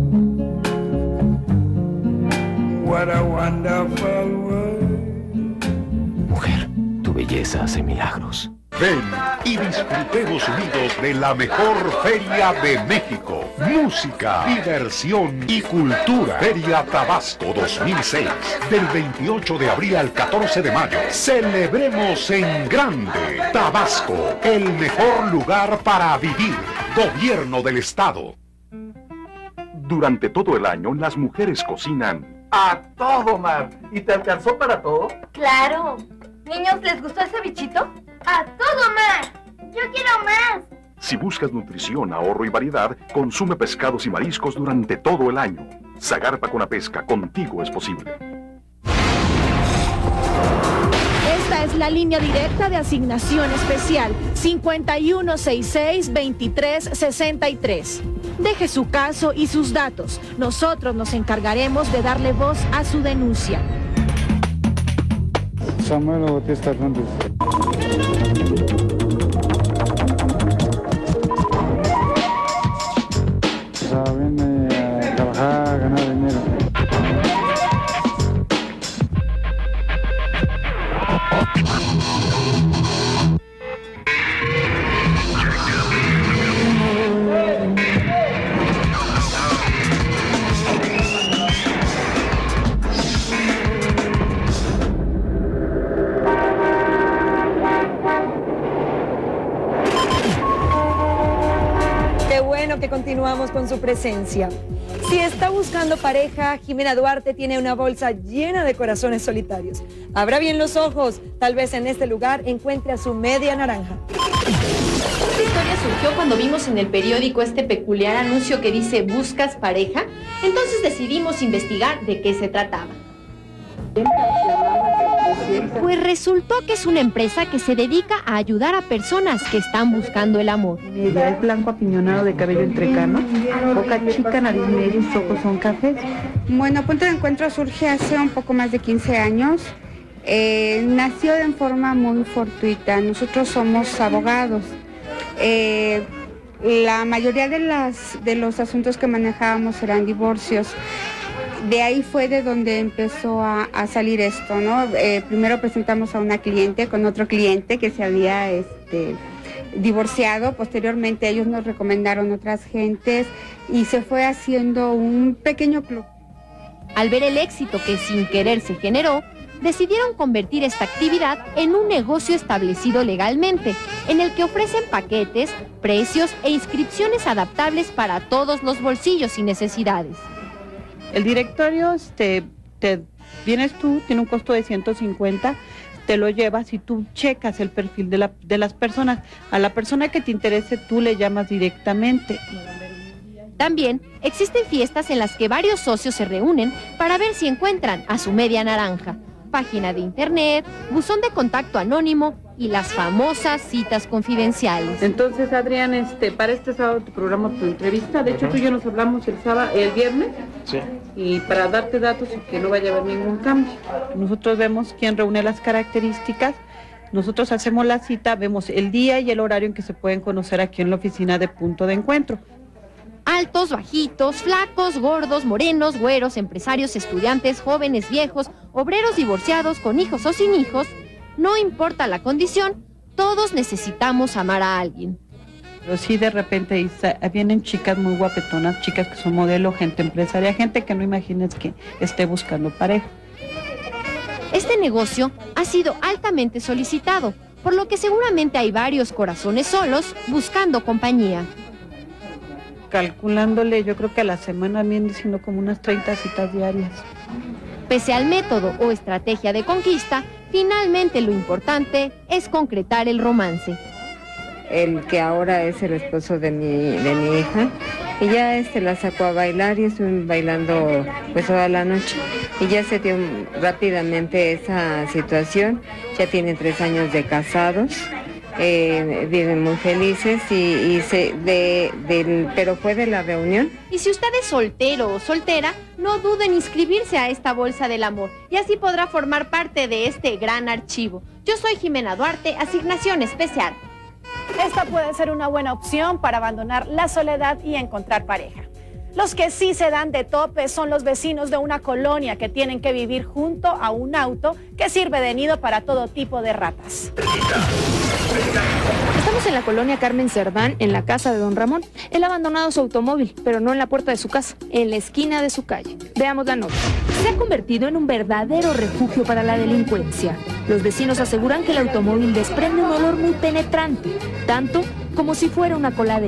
what a wonderful world. Mujer, tu belleza hace milagros. Ven y disfrutemos unidos de la mejor feria de México. Música, diversión y cultura. Feria Tabasco 2006. Del 28 de abril al 14 de mayo. Celebremos en grande. Tabasco, el mejor lugar para vivir. Gobierno del Estado. Durante todo el año, las mujeres cocinan A todo, Mar. ¿Y te alcanzó para todo? Claro. Niños, ¿les gustó ese bichito? ¡A todo mar! Yo quiero más. Si buscas nutrición, ahorro y variedad, consume pescados y mariscos durante todo el año. Zagarpa con la pesca, contigo es posible. Esta es la línea directa de asignación especial 5166-2363. Deje su caso y sus datos. Nosotros nos encargaremos de darle voz a su denuncia. Samuel Bautista Hernández. Viene a trabajar, a ganar dinero. Que continuamos con su presencia. Si está buscando pareja, Jimena Duarte tiene una bolsa llena de corazones solitarios. Abra bien los ojos, tal vez en este lugar encuentre a su media naranja. Esta historia surgió cuando vimos en el periódico este peculiar anuncio que dice ¿buscas pareja? Entonces decidimos investigar de qué se trataba. Pues resultó que es una empresa que se dedica a ayudar a personas que están buscando el amor. Media, es blanco apiñonado de cabello entrecano, boca chica, nariz media y sus ojos son cafés. Bueno, Punto de Encuentro surge hace un poco más de 15 años. Nació de forma muy fortuita. Nosotros somos abogados. La mayoría de los asuntos que manejábamos eran divorcios. De ahí fue de donde empezó a salir esto, ¿no? Primero presentamos a una cliente con otro cliente que se había divorciado. Posteriormente ellos nos recomendaron otras gentes y se fue haciendo un pequeño club. Al ver el éxito que sin querer se generó, decidieron convertir esta actividad en un negocio establecido legalmente, en el que ofrecen paquetes, precios e inscripciones adaptables para todos los bolsillos y necesidades. El directorio, vienes tú, tiene un costo de 150, te lo llevas y tú checas el perfil de las personas. A la persona que te interese tú le llamas directamente. También existen fiestas en las que varios socios se reúnen para ver si encuentran a su media naranja. Página de internet, buzón de contacto anónimo y las famosas citas confidenciales. Entonces, Adrián, para este sábado te programo tu entrevista. De hecho, tú y yo nos hablamos el viernes. Sí. Y para darte datos y que no vaya a haber ningún cambio. Nosotros vemos quién reúne las características. Nosotros hacemos la cita, vemos el día y el horario en que se pueden conocer aquí en la oficina de Punto de Encuentro. Altos, bajitos, flacos, gordos, morenos, güeros, empresarios, estudiantes, jóvenes, viejos, obreros divorciados, con hijos o sin hijos, no importa la condición, todos necesitamos amar a alguien. Pero sí, de repente vienen chicas muy guapetonas, chicas que son modelo, gente empresaria, gente que no imagines que esté buscando pareja. Este negocio ha sido altamente solicitado, por lo que seguramente hay varios corazones solos buscando compañía. Calculándole, yo creo que a la semana vienen siendo como unas 30 citas diarias. Pese al método o estrategia de conquista, finalmente lo importante es concretar el romance. El que ahora es el esposo de mi hija, y ya la sacó a bailar y estuvimos bailando pues toda la noche. Y ya se dio rápidamente esa situación, ya tienen 3 años de casados. Viven muy felices pero fue de la reunión. Y si usted es soltero o soltera, no dude en inscribirse a esta bolsa del amor y así podrá formar parte de este gran archivo. Yo soy Jimena Duarte, asignación especial. Esta puede ser una buena opción para abandonar la soledad y encontrar pareja. Los que sí se dan de tope son los vecinos de una colonia que tienen que vivir junto a un auto que sirve de nido para todo tipo de ratas. Estamos en la colonia Carmen Cerdán, en la casa de don Ramón. Él ha abandonado su automóvil, pero no en la puerta de su casa, en la esquina de su calle. Veamos la nota. Se ha convertido en un verdadero refugio para la delincuencia. Los vecinos aseguran que el automóvil desprende un olor muy penetrante, tanto como si fuera una coladera.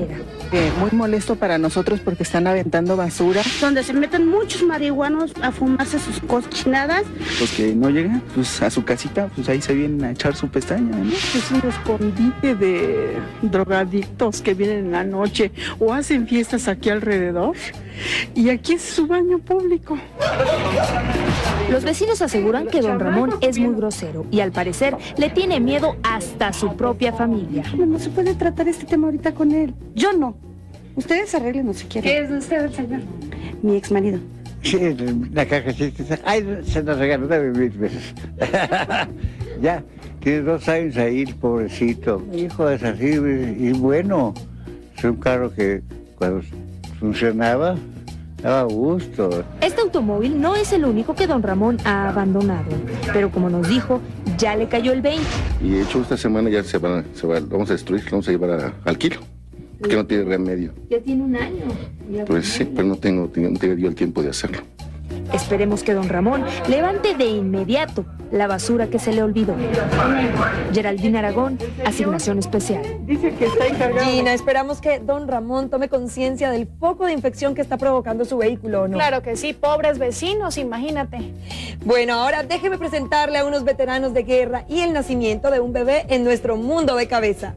Muy molesto para nosotros porque están aventando basura. Donde se meten muchos marihuanos a fumarse sus cochinadas. Los que no llegan pues, a su casita, pues ahí se vienen a echar su pestaña, ¿no? Es un escondite de drogadictos que vienen en la noche o hacen fiestas aquí alrededor. Y aquí es su baño público. Los vecinos aseguran que don Ramón es muy grosero y al parecer le tiene miedo hasta a su propia familia. No se puede tratar este tema ahorita con él. Yo no. Ustedes arreglen o si quieren. ¿Qué es usted el señor? Mi ex marido. Sí, la caja sí. Ay, se nos regaló 9,000 pesos. Ya, tiene 2 años ahí, el pobrecito. Hijo, es así, y bueno, es un carro que cuando funcionaba, daba gusto. Este automóvil no es el único que don Ramón ha abandonado, pero como nos dijo, ya le cayó el 20. Y de hecho esta semana ya lo vamos a destruir, lo vamos a llevar al kilo, porque no tiene remedio. Ya tiene 1 año. Pues sí, pero no tengo el tiempo de hacerlo. Esperemos que don Ramón levante de inmediato la basura que se le olvidó. Geraldine Aragón, Asignación Especial. Dice que está encargado. Gina, esperamos que don Ramón tome conciencia del foco de infección que está provocando su vehículo, ¿o no? Claro que sí, pobres vecinos, imagínate. Bueno, ahora déjeme presentarle a unos veteranos de guerra y el nacimiento de un bebé en nuestro mundo de cabeza.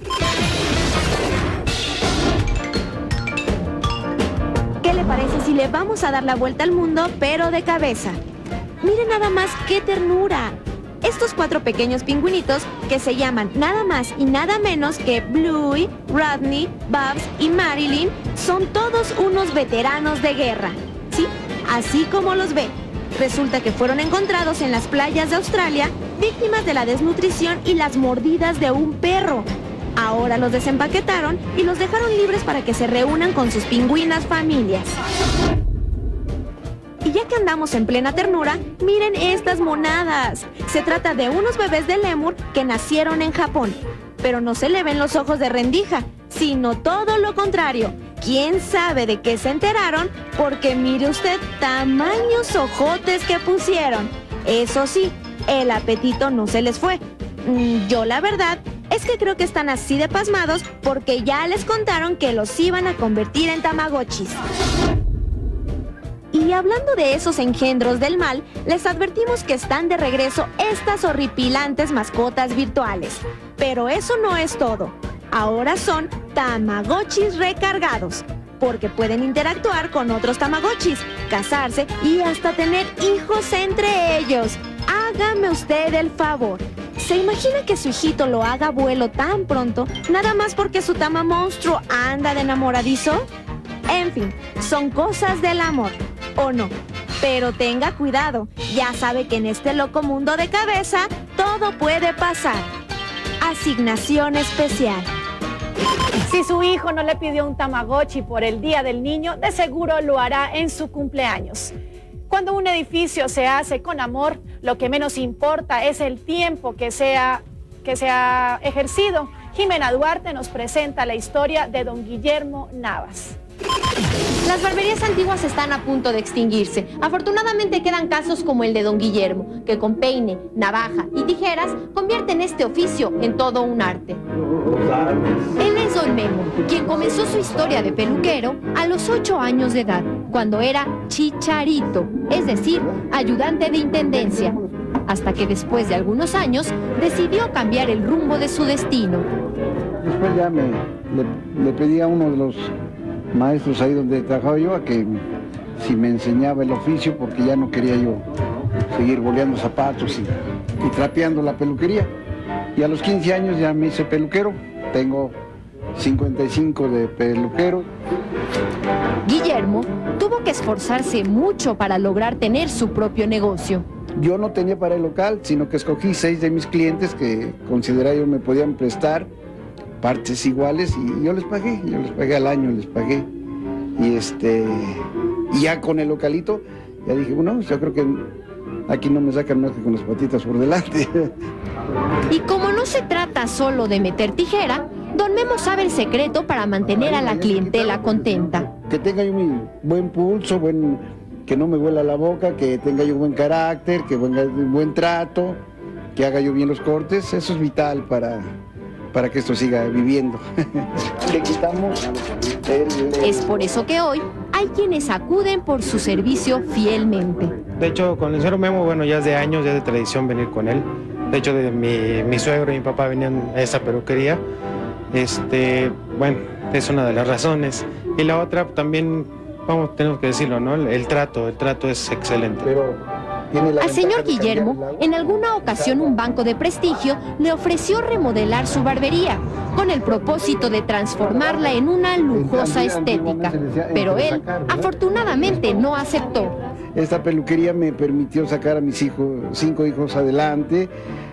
¿Qué le parece si le vamos a dar la vuelta al mundo, pero de cabeza? Miren nada más qué ternura. Estos 4 pequeños pingüinitos que se llaman nada más y nada menos que Bluey, Rodney, Babs y Marilyn son todos unos veteranos de guerra. Sí, así como los ve. Resulta que fueron encontrados en las playas de Australia, víctimas de la desnutrición y las mordidas de un perro. Ahora los desempaquetaron y los dejaron libres para que se reúnan con sus pingüinas familias. Y ya que andamos en plena ternura, miren estas monadas. Se trata de unos bebés de lémur que nacieron en Japón. Pero no se le ven los ojos de rendija, sino todo lo contrario. ¿Quién sabe de qué se enteraron? Porque mire usted, tamaños ojotes que pusieron. Eso sí, el apetito no se les fue. Yo la verdad es que creo que están así de pasmados porque ya les contaron que los iban a convertir en tamagotchis. Y hablando de esos engendros del mal, les advertimos que están de regreso estas horripilantes mascotas virtuales. Pero eso no es todo. Ahora son tamagotchis recargados, porque pueden interactuar con otros tamagotchis, casarse y hasta tener hijos entre ellos. Hágame usted el favor. ¿Se imagina que su hijito lo haga abuelo tan pronto, nada más porque su tamamonstruo anda de enamoradizo? En fin, son cosas del amor, ¿o no? Pero tenga cuidado, ya sabe que en este loco mundo de cabeza, todo puede pasar. Asignación Especial. Si su hijo no le pidió un tamagotchi por el Día del Niño, de seguro lo hará en su cumpleaños. Cuando un edificio se hace con amor, lo que menos importa es el tiempo que se ha ejercido. Jimena Duarte nos presenta la historia de don Guillermo Navas. Las barberías antiguas están a punto de extinguirse. Afortunadamente quedan casos como el de don Guillermo, que con peine, navaja y tijeras convierten este oficio en todo un arte. Él es don Memo, quien comenzó su historia de peluquero a los 8 años de edad, cuando era chicharito, es decir, ayudante de intendencia, hasta que después de algunos años decidió cambiar el rumbo de su destino. Después ya le pedí a uno de los maestros ahí donde trabajaba yo a que si me enseñaba el oficio, porque ya no quería yo seguir boleando zapatos y trapeando la peluquería. Y a los 15 años ya me hice peluquero, tengo 55 de peluquero. Guillermo tuvo que esforzarse mucho para lograr tener su propio negocio. Yo no tenía para el local, sino que escogí 6 de mis clientes que consideraba yo me podían prestar partes iguales y yo les pagué al año, les pagué. Y ya con el localito, ya dije, bueno, yo creo que aquí no me sacan más que con las patitas por delante. Y como no se trata solo de meter tijera, don Memo sabe el secreto para mantener a la clientela contenta. Que tenga yo mi buen pulso, que no me huela la boca, que tenga yo buen carácter, que tenga buen trato, que haga yo bien los cortes, eso es vital para que esto siga viviendo. Le quitamos Es por eso que hoy hay quienes acuden por su servicio fielmente. De hecho, con el señor Memo, bueno, ya es de años, ya es de tradición venir con él. De hecho, mi suegro y mi papá venían a esa peluquería. Bueno, es una de las razones. Y la otra también, tenemos que decirlo, ¿no? El trato es excelente. Al señor Guillermo, en alguna ocasión un banco de prestigio le ofreció remodelar su barbería con el propósito de transformarla en una lujosa estética, pero él afortunadamente no aceptó. Esta peluquería me permitió sacar a mis 5 hijos adelante.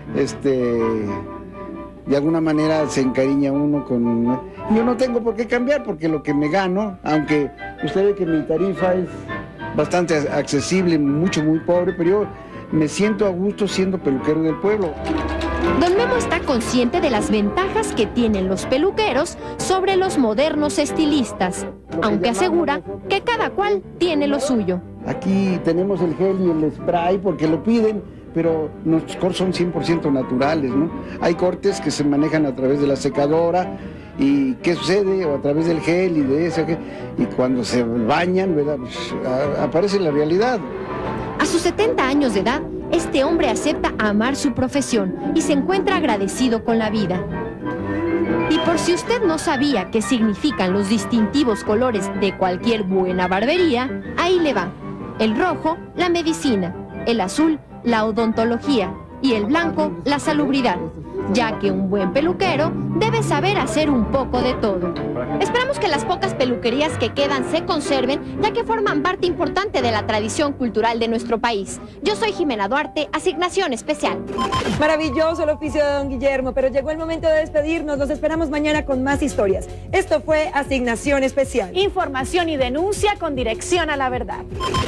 De alguna manera se encariña uno con... Yo no tengo por qué cambiar porque lo que me gano, aunque usted ve que mi tarifa es bastante accesible, muy pobre, pero yo me siento a gusto siendo peluquero del pueblo. Don Memo está consciente de las ventajas que tienen los peluqueros sobre los modernos estilistas, aunque asegura que cada cual tiene lo suyo. Aquí tenemos el gel y el spray porque lo piden, pero nuestros cortes son 100% naturales, ¿no? Hay cortes que se manejan a través de la secadora. ¿Y qué sucede? O a través del gel y de eso, y cuando se bañan, ¿verdad? Pues, aparece la realidad. A sus 70 años de edad, este hombre acepta amar su profesión y se encuentra agradecido con la vida. Y por si usted no sabía qué significan los distintivos colores de cualquier buena barbería, ahí le va. El rojo, la medicina; el azul, la odontología; y el blanco, la salubridad, ya que un buen peluquero debe saber hacer un poco de todo. Esperamos que las pocas peluquerías que quedan se conserven, ya que forman parte importante de la tradición cultural de nuestro país. Yo soy Jimena Duarte, Asignación Especial. Maravilloso el oficio de don Guillermo, pero llegó el momento de despedirnos. Los esperamos mañana con más historias. Esto fue Asignación Especial. Información y denuncia con dirección a la verdad.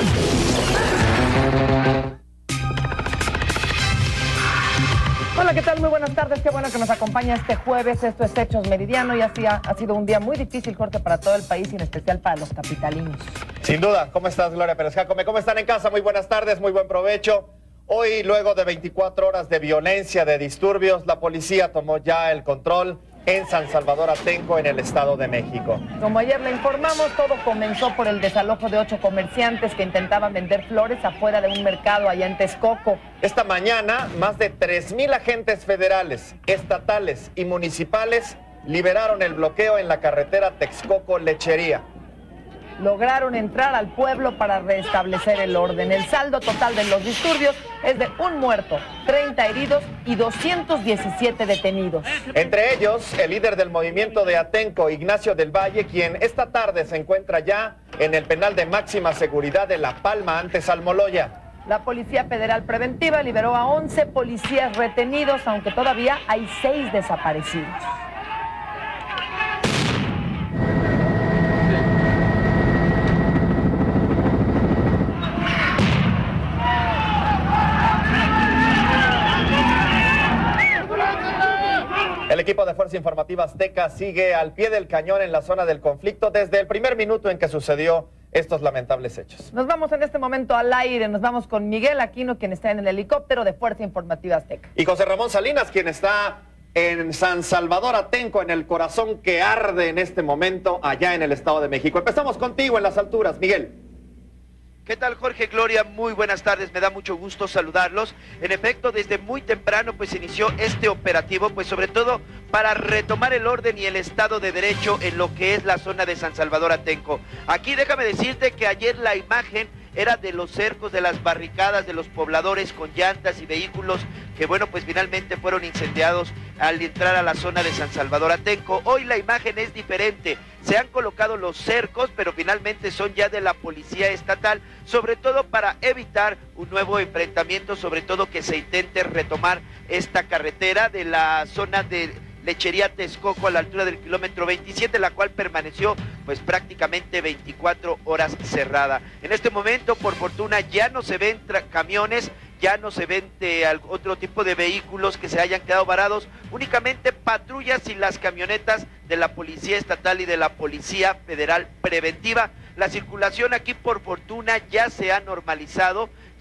Hola, ¿qué tal? Muy buenas tardes. Qué bueno que nos acompaña este jueves. Esto es Hechos Meridiano y así ha sido un día muy difícil, Jorge, para todo el país y en especial para los capitalinos. Sin duda. ¿Cómo estás, Gloria Pérez Jacome? ¿Cómo están en casa? Muy buenas tardes, muy buen provecho. Hoy, luego de 24 horas de violencia, de disturbios, la policía tomó ya el control en San Salvador Atenco, en el Estado de México. Como ayer le informamos, todo comenzó por el desalojo de 8 comerciantes que intentaban vender flores afuera de un mercado allá en Texcoco. Esta mañana, más de 3,000 agentes federales, estatales y municipales liberaron el bloqueo en la carretera Texcoco-Lechería. Lograron entrar al pueblo para restablecer el orden. El saldo total de los disturbios es de 1 muerto, 30 heridos y 217 detenidos. Entre ellos, el líder del movimiento de Atenco, Ignacio del Valle, quien esta tarde se encuentra ya en el penal de máxima seguridad de La Palma, antes Almoloya. La Policía Federal Preventiva liberó a 11 policías retenidos, aunque todavía hay 6 desaparecidos. El equipo de Fuerza Informativa Azteca sigue al pie del cañón en la zona del conflicto desde el primer minuto en que sucedió estos lamentables hechos. Nos vamos en este momento al aire, nos vamos con Miguel Aquino, quien está en el helicóptero de Fuerza Informativa Azteca. Y José Ramón Salinas, quien está en San Salvador Atenco, en el corazón que arde en este momento allá en el Estado de México. Empezamos contigo en las alturas, Miguel. ¿Qué tal, Jorge? Gloria, muy buenas tardes, me da mucho gusto saludarlos. En efecto, desde muy temprano pues inició este operativo, pues sobre todo para retomar el orden y el Estado de Derecho en lo que es la zona de San Salvador Atenco. Aquí déjame decirte que ayer la imagen era de los cercos, de las barricadas de los pobladores con llantas y vehículos que, bueno, pues finalmente fueron incendiados al entrar a la zona de San Salvador Atenco. Hoy la imagen es diferente, se han colocado los cercos, pero finalmente son ya de la policía estatal, sobre todo para evitar un nuevo enfrentamiento, sobre todo que se intente retomar esta carretera de la zona de Lechería Texcoco a la altura del kilómetro 27, la cual permaneció pues prácticamente 24 horas cerrada. En este momento, por fortuna, ya no se ven camiones, ya no se ven otro tipo de vehículos que se hayan quedado varados, únicamente patrullas y las camionetas de la Policía Estatal y de la Policía Federal Preventiva. La circulación aquí, por fortuna, ya se ha normalizado.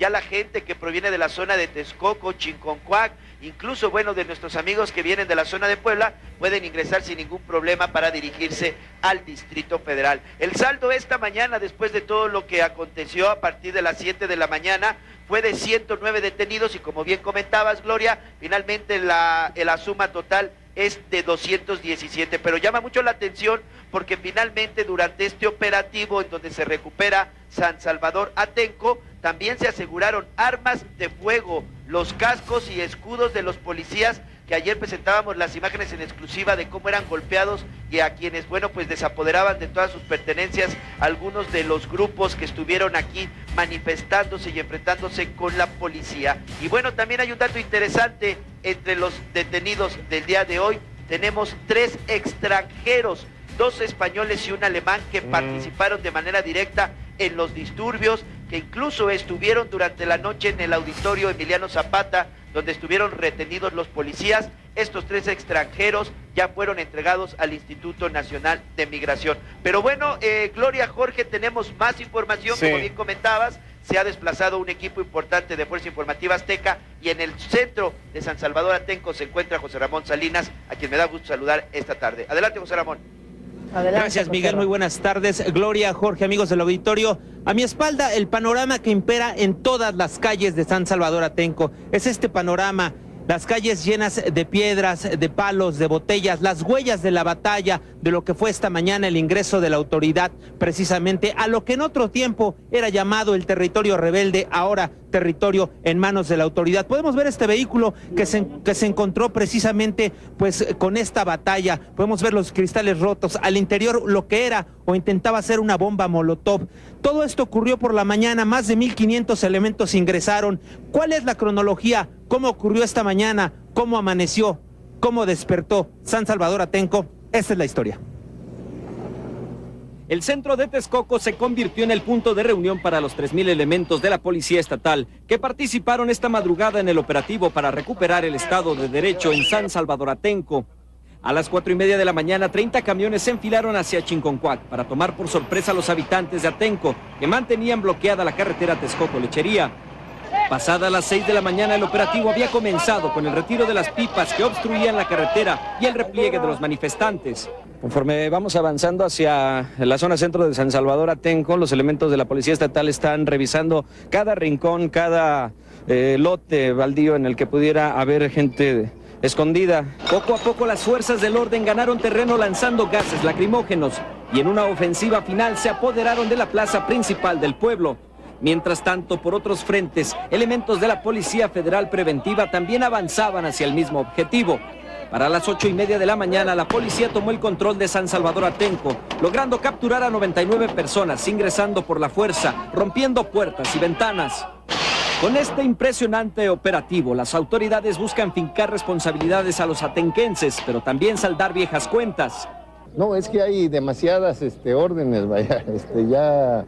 ya la gente que proviene de la zona de Texcoco, Chinconcuac, incluso, bueno, de nuestros amigos que vienen de la zona de Puebla, pueden ingresar sin ningún problema para dirigirse al Distrito Federal. El saldo esta mañana, después de todo lo que aconteció a partir de las 7 de la mañana, fue de 109 detenidos y como bien comentabas, Gloria, finalmente la suma total es de 217, pero llama mucho la atención porque finalmente durante este operativo en donde se recupera San Salvador Atenco, también se aseguraron armas de fuego, los cascos y escudos de los policías, que ayer presentábamos las imágenes en exclusiva de cómo eran golpeados y a quienes, bueno, pues desapoderaban de todas sus pertenencias algunos de los grupos que estuvieron aquí manifestándose y enfrentándose con la policía. Y bueno, también hay un dato interesante, entre los detenidos del día de hoy tenemos 3 extranjeros, 2 españoles y un alemán que participaron de manera directa en los disturbios, que incluso estuvieron durante la noche en el auditorio Emiliano Zapata, donde estuvieron retenidos los policías. Estos 3 extranjeros ya fueron entregados al Instituto Nacional de Migración. Pero bueno, Gloria, Jorge, tenemos más información, como bien comentabas. Se ha desplazado un equipo importante de Fuerza Informativa Azteca y en el centro de San Salvador Atenco se encuentra José Ramón Salinas, a quien me da gusto saludar esta tarde. Adelante, José Ramón. Adelante, gracias, Miguel, muy buenas tardes. Gloria, Jorge, amigos del auditorio. A mi espalda, el panorama que impera en todas las calles de San Salvador Atenco. Es este panorama, las calles llenas de piedras, de palos, de botellas, las huellas de la batalla, de lo que fue esta mañana el ingreso de la autoridad precisamente a lo que en otro tiempo era llamado el territorio rebelde, ahora territorio en manos de la autoridad. Podemos ver este vehículo que se encontró precisamente pues con esta batalla. Podemos ver los cristales rotos, al interior lo que era o intentaba ser una bomba molotov. Todo esto ocurrió por la mañana, más de 1,500 elementos ingresaron. ¿Cuál es la cronología? ¿Cómo ocurrió esta mañana? ¿Cómo amaneció? ¿Cómo despertó San Salvador Atenco? Esta es la historia. El centro de Texcoco se convirtió en el punto de reunión para los 3,000 elementos de la Policía Estatal que participaron esta madrugada en el operativo para recuperar el Estado de Derecho en San Salvador Atenco. A las 4:30 de la mañana, 30 camiones se enfilaron hacia Chinconcuac para tomar por sorpresa a los habitantes de Atenco, que mantenían bloqueada la carretera Texcoco-Lechería. Pasadas las 6 de la mañana, el operativo había comenzado con el retiro de las pipas que obstruían la carretera y el repliegue de los manifestantes. Conforme vamos avanzando hacia la zona centro de San Salvador Atenco, los elementos de la Policía Estatal están revisando cada rincón, cada lote baldío en el que pudiera haber gente escondida. Poco a poco las fuerzas del orden ganaron terreno lanzando gases lacrimógenos y en una ofensiva final se apoderaron de la plaza principal del pueblo. Mientras tanto, por otros frentes, elementos de la Policía Federal Preventiva también avanzaban hacia el mismo objetivo. Para las 8:30 de la mañana, la policía tomó el control de San Salvador Atenco, logrando capturar a 99 personas, ingresando por la fuerza, rompiendo puertas y ventanas. Con este impresionante operativo, las autoridades buscan fincar responsabilidades a los atenquenses, pero también saldar viejas cuentas. No, es que hay demasiadas órdenes, vaya, ya...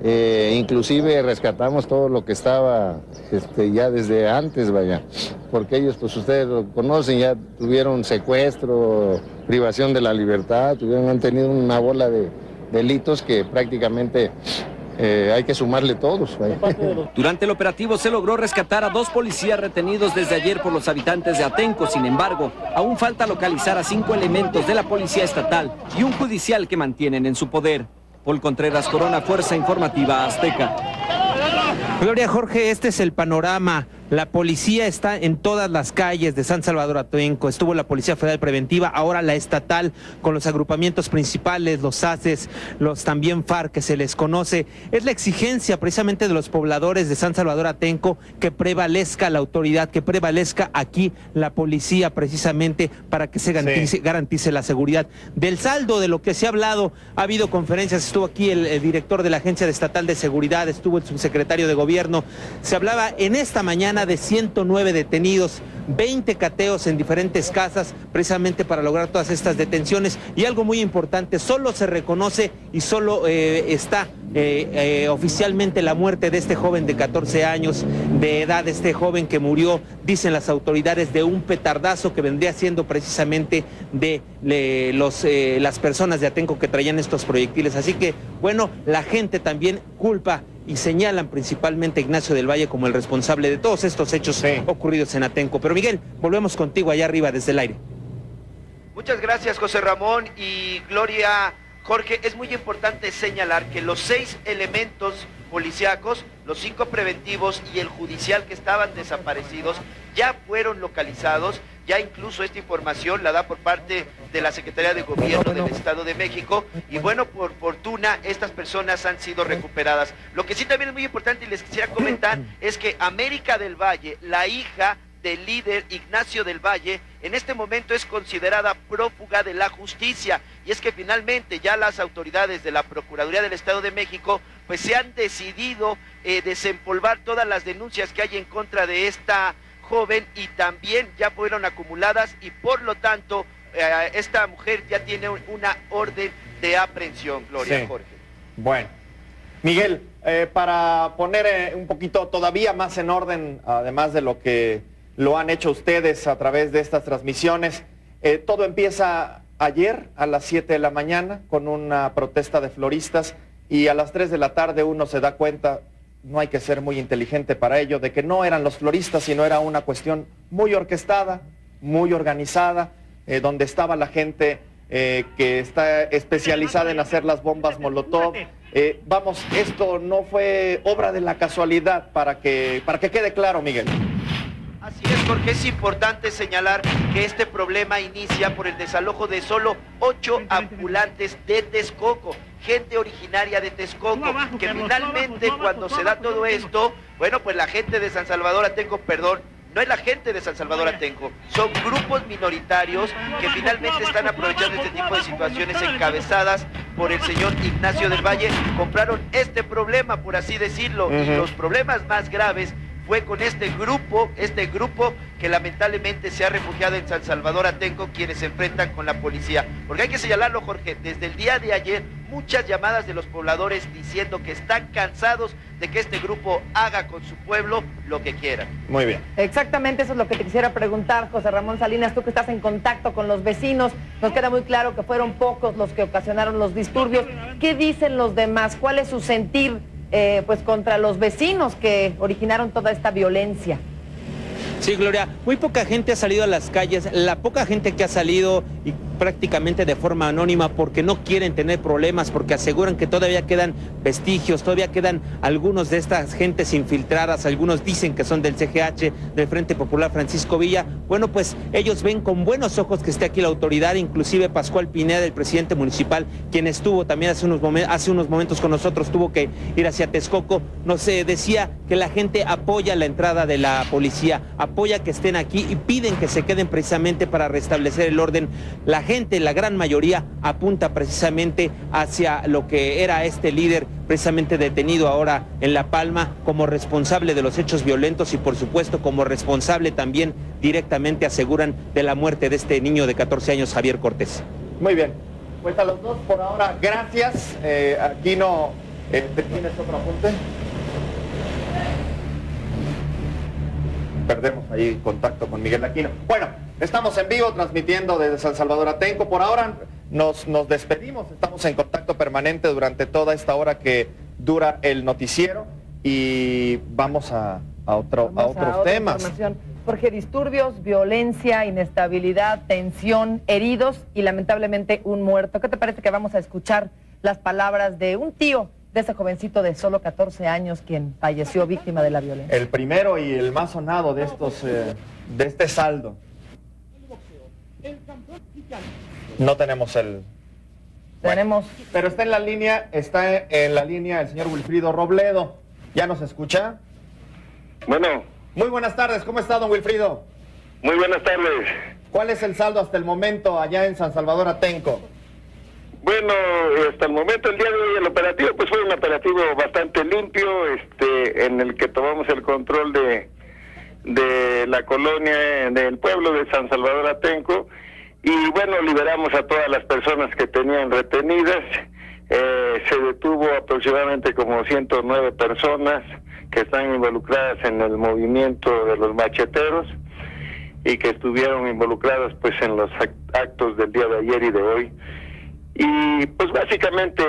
inclusive rescatamos todo lo que estaba ya desde antes, vaya, porque ellos, pues ustedes lo conocen, ya tuvieron secuestro, privación de la libertad, han tenido una bola de delitos que prácticamente hay que sumarle todos, vaya. Durante el operativo se logró rescatar a 2 policías retenidos desde ayer por los habitantes de Atenco. Sin embargo, aún falta localizar a 5 elementos de la Policía Estatal y un judicial que mantienen en su poder. Paul Contreras Corona, Fuerza Informativa Azteca. Gloria, Jorge, este es el panorama. La policía está en todas las calles de San Salvador Atenco. Estuvo la Policía Federal Preventiva, ahora la estatal, con los agrupamientos principales, los ACES, los también FARC, que se les conoce. Es la exigencia precisamente de los pobladores de San Salvador Atenco que prevalezca la autoridad, que prevalezca aquí la policía precisamente para que se garantice la seguridad. Del saldo de lo que se ha hablado, ha habido conferencias, estuvo aquí el director de la Agencia Estatal de Seguridad, estuvo el subsecretario de Gobierno. Se hablaba en esta mañana de 109 detenidos, 20 cateos en diferentes casas, precisamente para lograr todas estas detenciones. Y algo muy importante, solo se reconoce y solo está oficialmente la muerte de este joven de 14 años de edad, este joven que murió, dicen las autoridades, de un petardazo que vendría siendo precisamente de las personas de Atenco que traían estos proyectiles. Así que, bueno, la gente también culpa y señalan principalmente a Ignacio del Valle como el responsable de todos estos hechos ocurridos en Atenco. Pero Miguel, volvemos contigo allá arriba desde el aire. Muchas gracias, José Ramón y Gloria. Jorge, es muy importante señalar que los 6 elementos policíacos, los 5 preventivos y el judicial que estaban desaparecidos ya fueron localizados. Ya incluso esta información la da por parte de la Secretaría de Gobierno del Estado de México y bueno, por fortuna estas personas han sido recuperadas. Lo que sí también es muy importante y les quisiera comentar es que América del Valle, la hija del líder Ignacio del Valle, en este momento es considerada prófuga de la justicia, y es que finalmente ya las autoridades de la Procuraduría del Estado de México pues se han decidido desempolvar todas las denuncias que hay en contra de esta joven y también ya fueron acumuladas y por lo tanto esta mujer ya tiene una orden de aprehensión, Gloria. Jorge. Bueno, Miguel, para poner un poquito todavía más en orden, además de lo que lo han hecho ustedes a través de estas transmisiones. Todo empieza ayer a las 7 de la mañana con una protesta de floristas y a las 3 de la tarde uno se da cuenta, no hay que ser muy inteligente para ello, de que no eran los floristas, sino era una cuestión muy orquestada, muy organizada, donde estaba la gente que está especializada en hacer las bombas Molotov. Vamos, esto no fue obra de la casualidad, para que quede claro, Miguel. Así es, porque es importante señalar que este problema inicia por el desalojo de solo 8 ambulantes de Texcoco, gente originaria de Texcoco, que finalmente cuando se da todo esto, bueno, pues la gente de San Salvador Atenco, perdón, no es la gente de San Salvador Atenco, son grupos minoritarios que finalmente están aprovechando este tipo de situaciones encabezadas por el señor Ignacio del Valle, compraron este problema, por así decirlo, y los problemas más graves fue con este grupo que lamentablemente se ha refugiado en San Salvador Atenco, quienes se enfrentan con la policía. Porque hay que señalarlo, Jorge, desde el día de ayer, muchas llamadas de los pobladores diciendo que están cansados de que este grupo haga con su pueblo lo que quiera. Muy bien. Exactamente, eso es lo que te quisiera preguntar, José Ramón Salinas, tú que estás en contacto con los vecinos, nos queda muy claro que fueron pocos los que ocasionaron los disturbios. ¿Qué dicen los demás? ¿Cuál es su sentir pues contra los vecinos que originaron toda esta violencia? Sí, Gloria, muy poca gente ha salido a las calles, la poca gente que ha salido y prácticamente de forma anónima porque no quieren tener problemas, porque aseguran que todavía quedan vestigios, todavía quedan algunos de estas gentes infiltradas, algunos dicen que son del CGH, del Frente Popular Francisco Villa. Bueno, pues ellos ven con buenos ojos que esté aquí la autoridad, inclusive Pascual Pineda, el presidente municipal, quien estuvo también hace unos momentos con nosotros, tuvo que ir hacia Texcoco, nos decía que la gente apoya la entrada de la policía, apoya que estén aquí y piden que se queden precisamente para restablecer el orden. La gente, la gran mayoría, apunta precisamente hacia lo que era este líder, precisamente detenido ahora en La Palma, como responsable de los hechos violentos y por supuesto como responsable también directamente, aseguran, de la muerte de este niño de 14 años, Javier Cortés. Muy bien, pues a los dos por ahora, gracias. Aquí no, ¿tienes otro apunte? Perdemos ahí contacto con Miguel Aquino. Bueno, estamos en vivo transmitiendo desde San Salvador Atenco. Por ahora nos despedimos. Estamos en contacto permanente durante toda esta hora que dura el noticiero y vamos a otros temas. Jorge, disturbios, violencia, inestabilidad, tensión, heridos y lamentablemente un muerto. ¿Qué te parece que vamos a escuchar las palabras de un tío de ese jovencito de solo 14 años quien falleció víctima de la violencia? El primero y el más sonado de estos, de este saldo. No tenemos el... Tenemos... Bueno, pero está en la línea el señor Wilfrido Robledo. ¿Ya nos escucha? Bueno. Muy buenas tardes, ¿cómo está, don Wilfrido? Muy buenas tardes. ¿Cuál es el saldo hasta el momento allá en San Salvador Atenco? Bueno, hasta el momento, el día de hoy, el operativo, pues fue un operativo bastante limpio, en el que tomamos el control de la colonia, del pueblo de San Salvador Atenco, y bueno, liberamos a todas las personas que tenían retenidas. Se detuvo aproximadamente como 109 personas que están involucradas en el movimiento de los macheteros y que estuvieron involucradas pues en los actos del día de ayer y de hoy. Y pues básicamente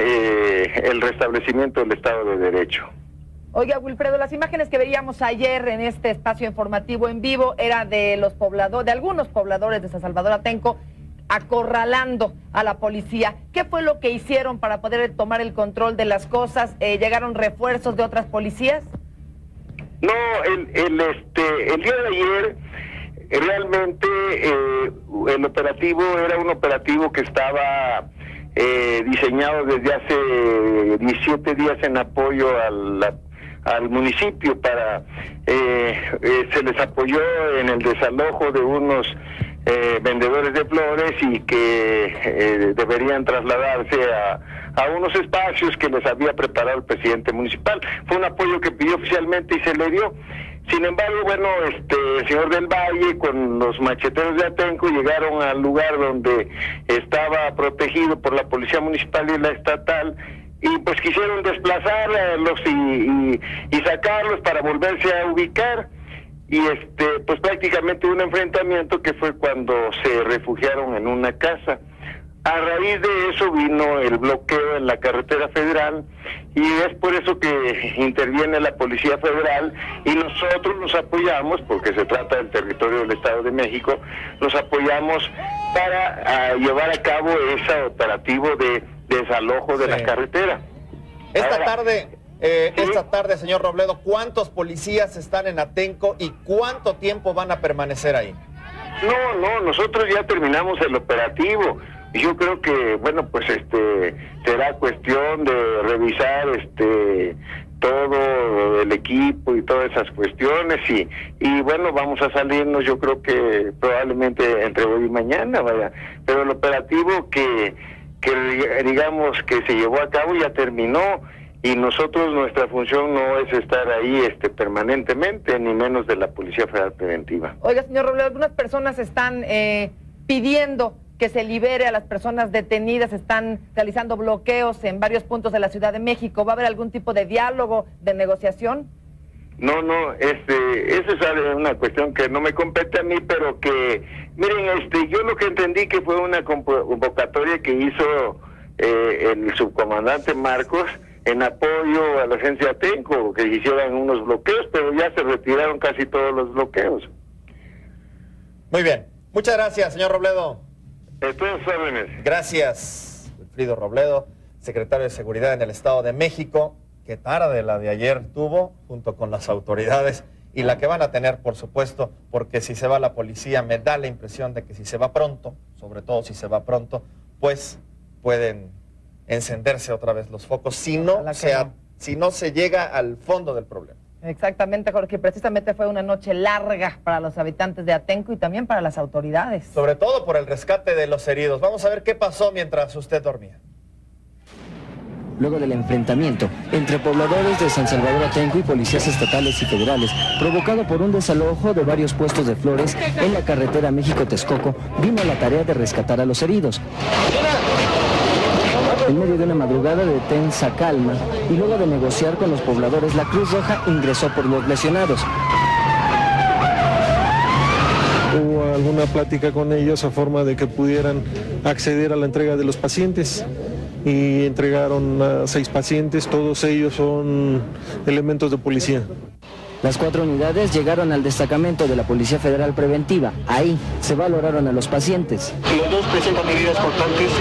el restablecimiento del Estado de Derecho. Oiga, Wilfredo, las imágenes que veíamos ayer en este espacio informativo en vivo era de los pobladores, de algunos pobladores de San Salvador Atenco acorralando a la policía. ¿Qué fue lo que hicieron para poder tomar el control de las cosas? ¿Llegaron refuerzos de otras policías? No, el día de ayer realmente el operativo era un operativo que estaba diseñado desde hace 17 días en apoyo al municipio para se les apoyó en el desalojo de unos vendedores de flores y que deberían trasladarse a unos espacios que les había preparado el presidente municipal. Fue un apoyo que pidió oficialmente y se le dio. Sin embargo, bueno, el señor del Valle con los macheteros de Atenco llegaron al lugar donde estaba protegido por la policía municipal y la estatal y pues quisieron desplazarlos y sacarlos para volverse a ubicar. Y pues prácticamente un enfrentamiento que fue cuando se refugiaron en una casa. A raíz de eso vino el bloqueo en la carretera federal y es por eso que interviene la Policía Federal y nosotros nos apoyamos, porque se trata del territorio del Estado de México, nos apoyamos para llevar a cabo ese operativo de desalojo de la carretera. Esta tarde, señor Robledo, ¿cuántos policías están en Atenco y cuánto tiempo van a permanecer ahí? No, nosotros ya terminamos el operativo. Yo creo que, bueno, pues será cuestión de revisar todo el equipo y todas esas cuestiones y bueno, vamos a salirnos yo creo que probablemente entre hoy y mañana, vaya. Pero el operativo que digamos que se llevó a cabo ya terminó. Y nosotros, nuestra función no es estar ahí permanentemente, ni menos de la Policía Federal Preventiva. Oiga, señor Robledo, algunas personas están pidiendo que se libere a las personas detenidas, están realizando bloqueos en varios puntos de la Ciudad de México. ¿Va a haber algún tipo de diálogo, de negociación? No, eso es una cuestión que no me compete a mí, pero que, miren, yo lo que entendí que fue una convocatoria que hizo el subcomandante Marcos, en apoyo a la agencia Atenco, que hicieran unos bloqueos, pero ya se retiraron casi todos los bloqueos. Muy bien. Muchas gracias, señor Robledo. Estoy a sus órdenes. Gracias, Wilfrido Robledo, secretario de Seguridad en el Estado de México. Qué tarde la de ayer tuvo, junto con las autoridades, y la que van a tener, por supuesto, porque si se va la policía, me da la impresión de que si se va pronto, sobre todo si se va pronto, pues pueden encenderse otra vez los focos, si no se llega al fondo del problema. Exactamente, Jorge, precisamente fue una noche larga para los habitantes de Atenco y también para las autoridades. Sobre todo por el rescate de los heridos. Vamos a ver qué pasó mientras usted dormía. Luego del enfrentamiento entre pobladores de San Salvador Atenco y policías estatales y federales, provocado por un desalojo de varios puestos de flores en la carretera México-Texcoco, vino la tarea de rescatar a los heridos. En medio de una madrugada de tensa calma y luego de negociar con los pobladores, la Cruz Roja ingresó por los lesionados. Hubo alguna plática con ellos a forma de que pudieran acceder a la entrega de los pacientes y entregaron a 6 pacientes, todos ellos son elementos de policía. Las 4 unidades llegaron al destacamento de la Policía Federal Preventiva. Ahí se valoraron a los pacientes. Los dos presentan heridas cortantes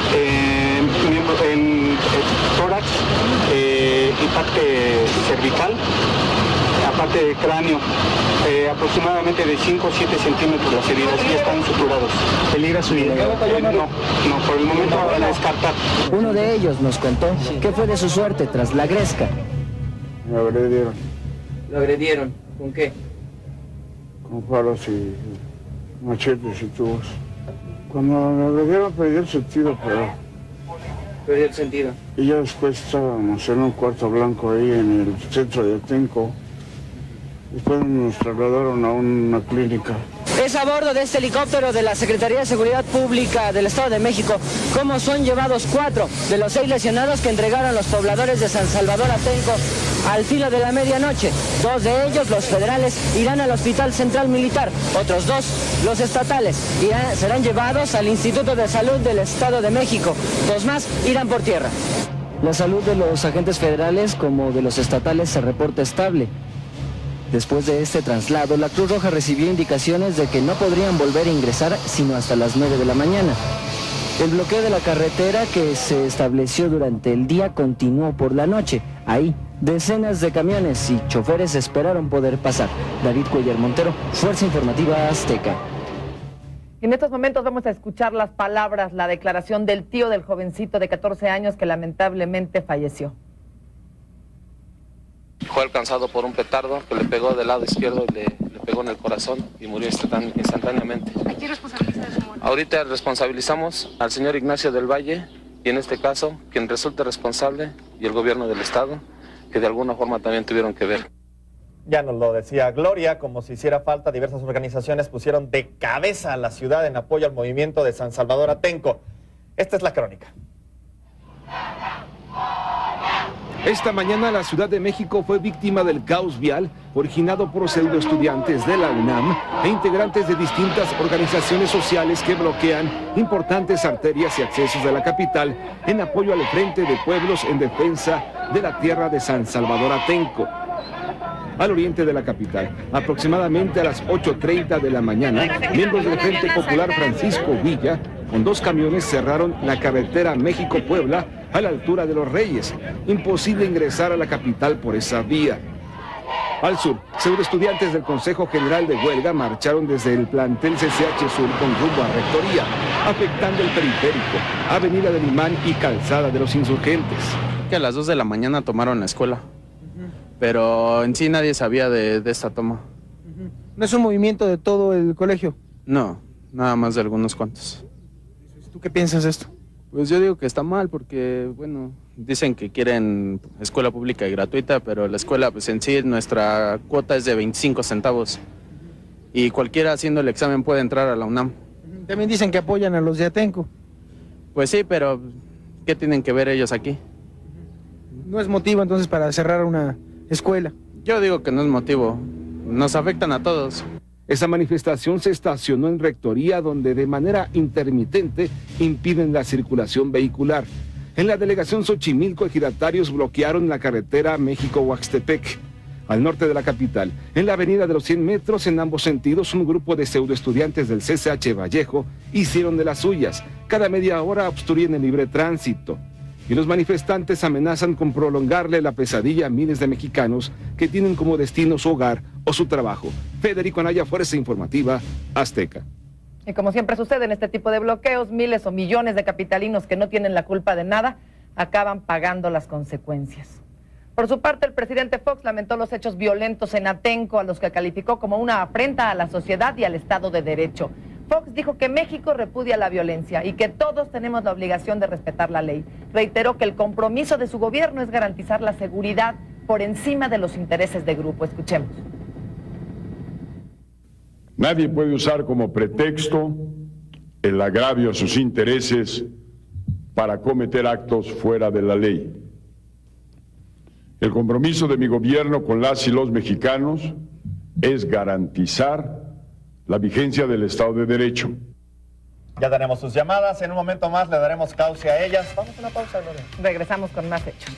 en tórax y parte cervical, aparte del cráneo, aproximadamente de 5 o 7 centímetros las heridas, ya están suturados. ¿Peligra su vida? No, por el momento van a descartar. Uno de ellos nos contó qué fue de su suerte tras la gresca. Me agredieron. ¿Lo agredieron? ¿Con qué? Con palos y machetes y tubos. Cuando me agredieron perdí el sentido, pero... ¿Perdió el sentido? Y ya después estábamos en un cuarto blanco ahí en el centro de Atenco. Después nos trasladaron a una clínica. Es a bordo de este helicóptero de la Secretaría de Seguridad Pública del Estado de México cómo son llevados 4 de los 6 lesionados que entregaron los pobladores de San Salvador Atenco al filo de la medianoche. 2 de ellos, los federales, irán al Hospital Central Militar. Otros 2, los estatales, serán llevados al Instituto de Salud del Estado de México. 2 más irán por tierra. La salud de los agentes federales como de los estatales se reporta estable. Después de este traslado, la Cruz Roja recibió indicaciones de que no podrían volver a ingresar sino hasta las 9 de la mañana. El bloqueo de la carretera que se estableció durante el día continuó por la noche. Ahí, decenas de camiones y choferes esperaron poder pasar. David Cuellar Montero, Fuerza Informativa Azteca. En estos momentos vamos a escuchar las palabras, la declaración del tío del jovencito de 14 años que lamentablemente falleció. Fue alcanzado por un petardo que le pegó del lado izquierdo y le pegó en el corazón y murió instantáneamente. ¿A quién responsabiliza de su muerte? Ahorita responsabilizamos al señor Ignacio del Valle y en este caso quien resulte responsable y el gobierno del estado, que de alguna forma también tuvieron que ver. Ya nos lo decía Gloria, como si hiciera falta, diversas organizaciones pusieron de cabeza a la ciudad en apoyo al movimiento de San Salvador Atenco. Esta es la crónica. Esta mañana la Ciudad de México fue víctima del caos vial originado por pseudoestudiantes de la UNAM e integrantes de distintas organizaciones sociales que bloquean importantes arterias y accesos de la capital en apoyo al Frente de Pueblos en defensa de la tierra de San Salvador Atenco. Al oriente de la capital, aproximadamente a las 8:30 de la mañana, miembros del Frente Popular Francisco Villa, con 2 camiones cerraron la carretera México-Puebla a la altura de Los Reyes. Imposible ingresar a la capital por esa vía. Al sur, pseudoestudiantes del Consejo General de Huelga marcharon desde el plantel CCH Sur con rumbo a Rectoría, afectando el periférico, Avenida del Imán y Calzada de los Insurgentes. Que a las 2 de la mañana tomaron la escuela, pero en sí nadie sabía de esta toma. ¿No es un movimiento de todo el colegio? No, nada más de algunos cuantos. ¿Tú qué piensas de esto? Pues yo digo que está mal porque, bueno, dicen que quieren escuela pública y gratuita, pero la escuela, pues en sí, nuestra cuota es de 25 centavos. Y cualquiera haciendo el examen puede entrar a la UNAM. También dicen que apoyan a los de Atenco. Pues sí, pero ¿qué tienen que ver ellos aquí? ¿No es motivo entonces para cerrar una escuela? Yo digo que no es motivo. Nos afectan a todos. Esa manifestación se estacionó en Rectoría, donde de manera intermitente impiden la circulación vehicular. En la delegación Xochimilco, ejidatarios bloquearon la carretera México-Huaxtepec. Al norte de la capital, en la avenida de los 100 metros, en ambos sentidos, un grupo de pseudoestudiantes del CCH Vallejo hicieron de las suyas. Cada media hora obstruyen el libre tránsito. Y los manifestantes amenazan con prolongarle la pesadilla a miles de mexicanos que tienen como destino su hogar o su trabajo. Federico Anaya, Fuerza Informativa Azteca. Y como siempre sucede en este tipo de bloqueos, miles o millones de capitalinos que no tienen la culpa de nada acaban pagando las consecuencias. Por su parte, el presidente Fox lamentó los hechos violentos en Atenco, a los que calificó como una afrenta a la sociedad y al Estado de Derecho. Fox dijo que México repudia la violencia y que todos tenemos la obligación de respetar la ley. Reiteró que el compromiso de su gobierno es garantizar la seguridad por encima de los intereses de grupo. Escuchemos. Nadie puede usar como pretexto el agravio a sus intereses para cometer actos fuera de la ley. El compromiso de mi gobierno con las y los mexicanos es garantizar la vigencia del Estado de Derecho. Ya tenemos sus llamadas, en un momento más le daremos cauce a ellas. Vamos a una pausa, Gloria. Regresamos con más hechos.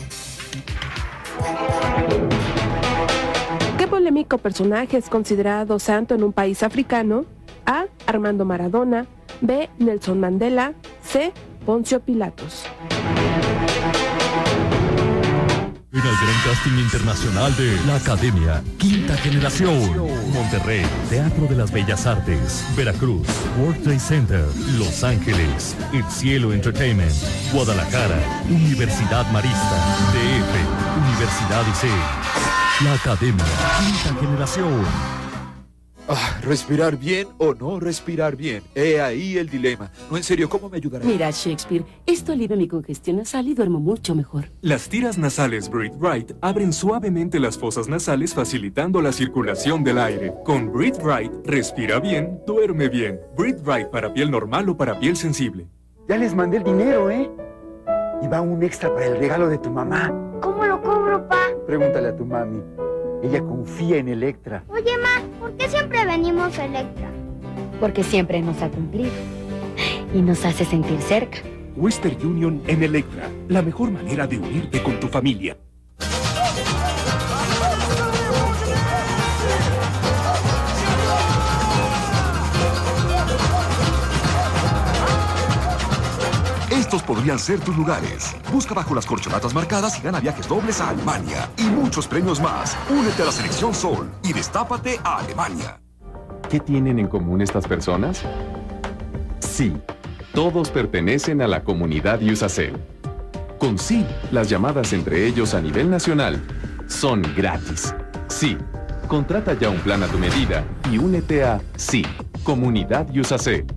¿Qué polémico personaje es considerado santo en un país africano? A. Armando Maradona. B. Nelson Mandela. C. Poncio Pilatos. En el gran casting internacional de La Academia, Quinta Generación, Monterrey, Teatro de las Bellas Artes, Veracruz, World Trade Center, Los Ángeles, El Cielo Entertainment, Guadalajara, Universidad Marista, DF, Universidad IC. La Academia, Quinta Generación. ¿Respirar bien o no respirar bien? He ahí el dilema. No, en serio, ¿cómo me ayudará? Mira, Shakespeare, esto alivia mi congestión nasal y duermo mucho mejor. Las tiras nasales Breathe Right abren suavemente las fosas nasales, facilitando la circulación del aire. Con Breathe Right, respira bien, duerme bien. Breathe Right para piel normal o para piel sensible. Ya les mandé el dinero, ¿eh? Y va un extra para el regalo de tu mamá. ¿Cómo lo cobro, pa? Pregúntale a tu mami. Ella confía en Electra. Oye, ma, ¿por qué siempre venimos a Electra? Porque siempre nos ha cumplido y nos hace sentir cerca. Western Union en Electra, la mejor manera de unirte con tu familia. Estos podrían ser tus lugares. Busca bajo las corcholatas marcadas y gana viajes dobles a Alemania. Y muchos premios más. Únete a la Selección Sol y destápate a Alemania. ¿Qué tienen en común estas personas? Sí, todos pertenecen a la comunidad Usacell. Con Sí, las llamadas entre ellos a nivel nacional son gratis. Sí, contrata ya un plan a tu medida y únete a Sí, Comunidad Usacell.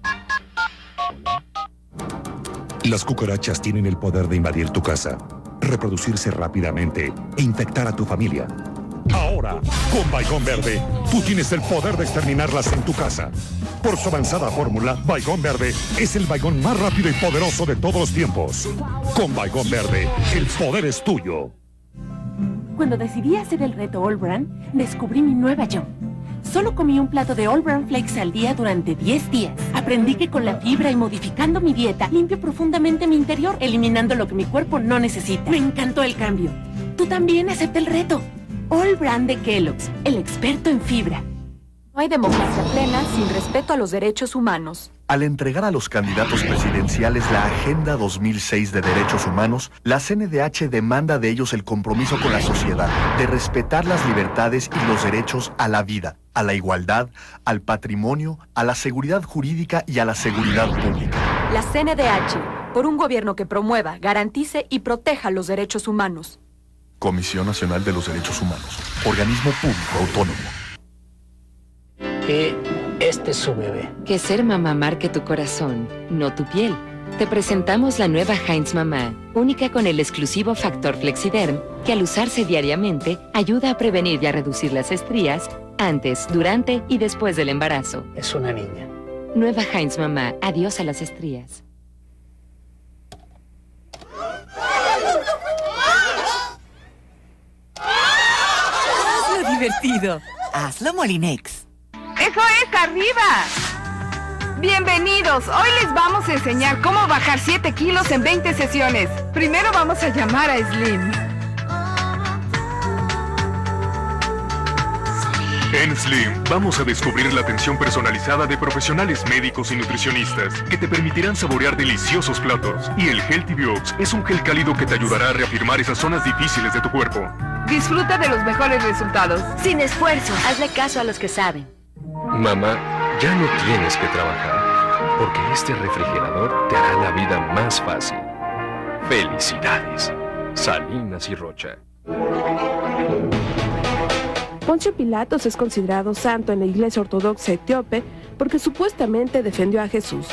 Las cucarachas tienen el poder de invadir tu casa, reproducirse rápidamente e infectar a tu familia. Ahora, con Baygon Verde, tú tienes el poder de exterminarlas en tu casa. Por su avanzada fórmula, Baygon Verde es el Baygon más rápido y poderoso de todos los tiempos. Con Baygon Verde, el poder es tuyo. Cuando decidí hacer el reto All Brand, descubrí mi nueva yo. Solo comí un plato de All Brand Flakes al día durante 10 días. Aprendí que con la fibra y modificando mi dieta, limpio profundamente mi interior, eliminando lo que mi cuerpo no necesita. Me encantó el cambio. Tú también acepta el reto. All Brand de Kellogg's, el experto en fibra. No hay democracia plena sin respeto a los derechos humanos. Al entregar a los candidatos presidenciales la Agenda 2006 de Derechos Humanos, la CNDH demanda de ellos el compromiso con la sociedad, de respetar las libertades y los derechos a la vida, a la igualdad, al patrimonio, a la seguridad jurídica y a la seguridad pública. La CNDH, por un gobierno que promueva, garantice y proteja los derechos humanos. Comisión Nacional de los Derechos Humanos, organismo público autónomo. Este es su bebé. Que ser mamá marque tu corazón, no tu piel. Te presentamos la nueva Heinz Mamá, única con el exclusivo factor Flexiderm, que al usarse diariamente ayuda a prevenir y a reducir las estrías antes, durante y después del embarazo. Es una niña. Nueva Heinz Mamá, adiós a las estrías. Hazlo divertido. Hazlo Molinex. ¡Eso es, arriba! Bienvenidos, hoy les vamos a enseñar cómo bajar 7 kilos en 20 sesiones. Primero vamos a llamar a Slim. En Slim vamos a descubrir la atención personalizada de profesionales médicos y nutricionistas que te permitirán saborear deliciosos platos. Y el Healthy Biox es un gel cálido que te ayudará a reafirmar esas zonas difíciles de tu cuerpo. Disfruta de los mejores resultados. Sin esfuerzo, hazle caso a los que saben. Mamá, ya no tienes que trabajar, porque este refrigerador te hará la vida más fácil. ¡Felicidades! Salinas y Rocha. Poncio Pilatos es considerado santo en la Iglesia Ortodoxa Etíope porque supuestamente defendió a Jesús.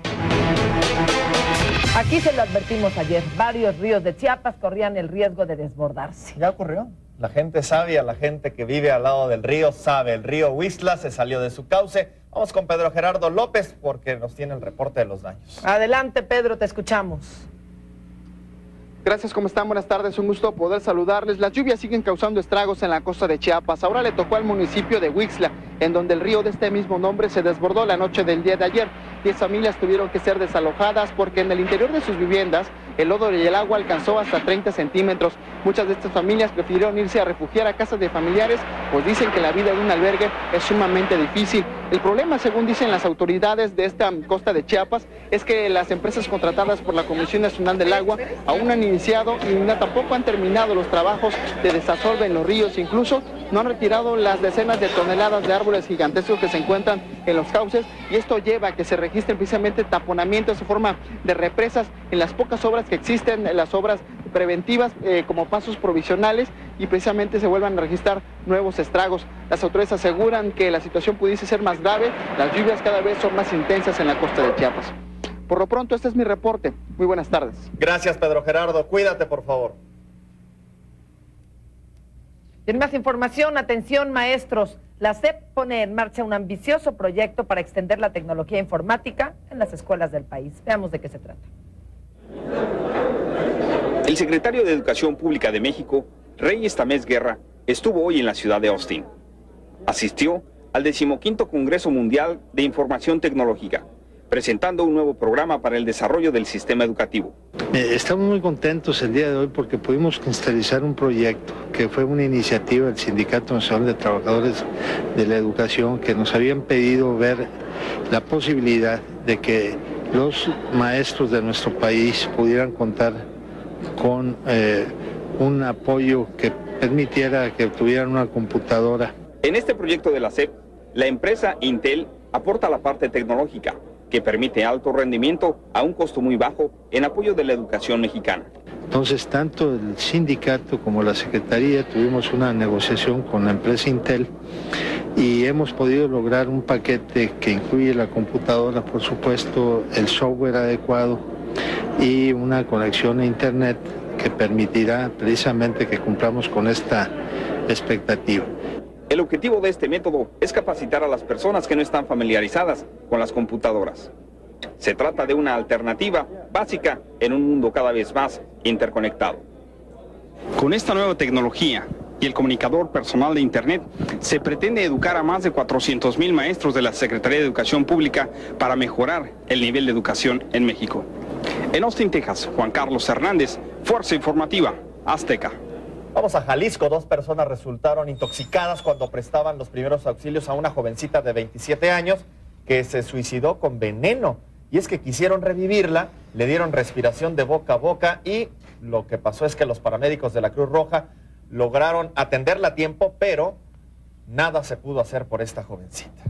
Aquí se lo advertimos ayer, varios ríos de Chiapas corrían el riesgo de desbordarse. Ya ocurrió. La gente sabia, la gente que vive al lado del río sabe. El río Huistla se salió de su cauce. Vamos con Pedro Gerardo López porque nos tiene el reporte de los daños. Adelante, Pedro, te escuchamos. Gracias, ¿cómo están? Buenas tardes, un gusto poder saludarles. Las lluvias siguen causando estragos en la costa de Chiapas. Ahora le tocó al municipio de Huixla, en donde el río de este mismo nombre se desbordó la noche del día de ayer. 10 familias tuvieron que ser desalojadas porque en el interior de sus viviendas el lodo y el agua alcanzó hasta 30 centímetros. Muchas de estas familias prefirieron irse a refugiar a casas de familiares, pues dicen que la vida en un albergue es sumamente difícil. El problema, según dicen las autoridades de esta costa de Chiapas, es que las empresas contratadas por la Comisión Nacional del Agua aún no han iniciado y tampoco han terminado los trabajos de desasolve en los ríos. Incluso no han retirado las decenas de toneladas de árboles árboles gigantescos que se encuentran en los cauces, y esto lleva a que se registren precisamente taponamientos en forma de represas en las pocas obras que existen, en las obras preventivas como pasos provisionales, y precisamente se vuelvan a registrar nuevos estragos. Las autoridades aseguran que la situación pudiese ser más grave, las lluvias cada vez son más intensas en la costa de Chiapas. Por lo pronto, este es mi reporte. Muy buenas tardes. Gracias, Pedro Gerardo. Cuídate, por favor. En más información, atención maestros, la SEP pone en marcha un ambicioso proyecto para extender la tecnología informática en las escuelas del país. Veamos de qué se trata. El secretario de Educación Pública de México, Reyes Tamés Guerra, estuvo hoy en la ciudad de Austin. Asistió al 15º Congreso Mundial de Información Tecnológica, presentando un nuevo programa para el desarrollo del sistema educativo. Estamos muy contentos el día de hoy porque pudimos cristalizar un proyecto que fue una iniciativa del Sindicato Nacional de Trabajadores de la Educación, que nos habían pedido ver la posibilidad de que los maestros de nuestro país pudieran contar con un apoyo que permitiera que tuvieran una computadora. En este proyecto de la SEP, la empresa Intel aporta la parte tecnológica, que permite alto rendimiento a un costo muy bajo en apoyo de la educación mexicana. Entonces, tanto el sindicato como la Secretaría tuvimos una negociación con la empresa Intel y hemos podido lograr un paquete que incluye la computadora, por supuesto, el software adecuado y una conexión a Internet que permitirá precisamente que cumplamos con esta expectativa. El objetivo de este método es capacitar a las personas que no están familiarizadas con las computadoras. Se trata de una alternativa básica en un mundo cada vez más interconectado. Con esta nueva tecnología y el comunicador personal de Internet, se pretende educar a más de 400,000 maestros de la Secretaría de Educación Pública para mejorar el nivel de educación en México. En Austin, Texas, Juan Carlos Hernández, Fuerza Informativa Azteca. Vamos a Jalisco. 2 personas resultaron intoxicadas cuando prestaban los primeros auxilios a una jovencita de 27 años que se suicidó con veneno. Y es que quisieron revivirla, le dieron respiración de boca a boca y lo que pasó es que los paramédicos de la Cruz Roja lograron atenderla a tiempo, pero nada se pudo hacer por esta jovencita.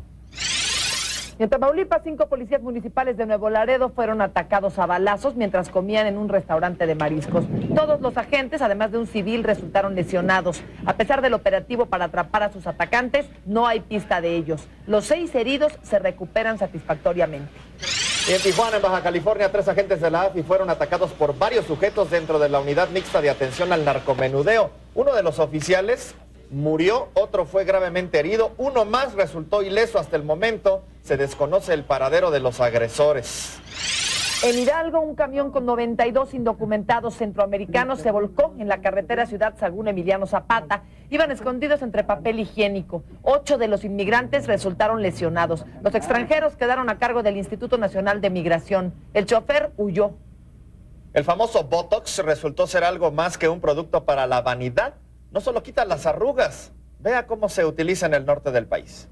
En Tamaulipas, 5 policías municipales de Nuevo Laredo fueron atacados a balazos mientras comían en un restaurante de mariscos. Todos los agentes, además de un civil, resultaron lesionados. A pesar del operativo para atrapar a sus atacantes, no hay pista de ellos. Los 6 heridos se recuperan satisfactoriamente. En Tijuana, en Baja California, 3 agentes de la AFI fueron atacados por varios sujetos dentro de la unidad mixta de atención al narcomenudeo. Uno de los oficiales murió, otro fue gravemente herido, uno más resultó ileso hasta el momento. Se desconoce el paradero de los agresores. En Hidalgo, un camión con 92 indocumentados centroamericanos se volcó en la carretera Ciudad Sagún Emiliano Zapata. Iban escondidos entre papel higiénico. 8 de los inmigrantes resultaron lesionados. Los extranjeros quedaron a cargo del Instituto Nacional de Migración. El chofer huyó. El famoso Botox resultó ser algo más que un producto para la vanidad. No solo quita las arrugas. Vea cómo se utiliza en el norte del país.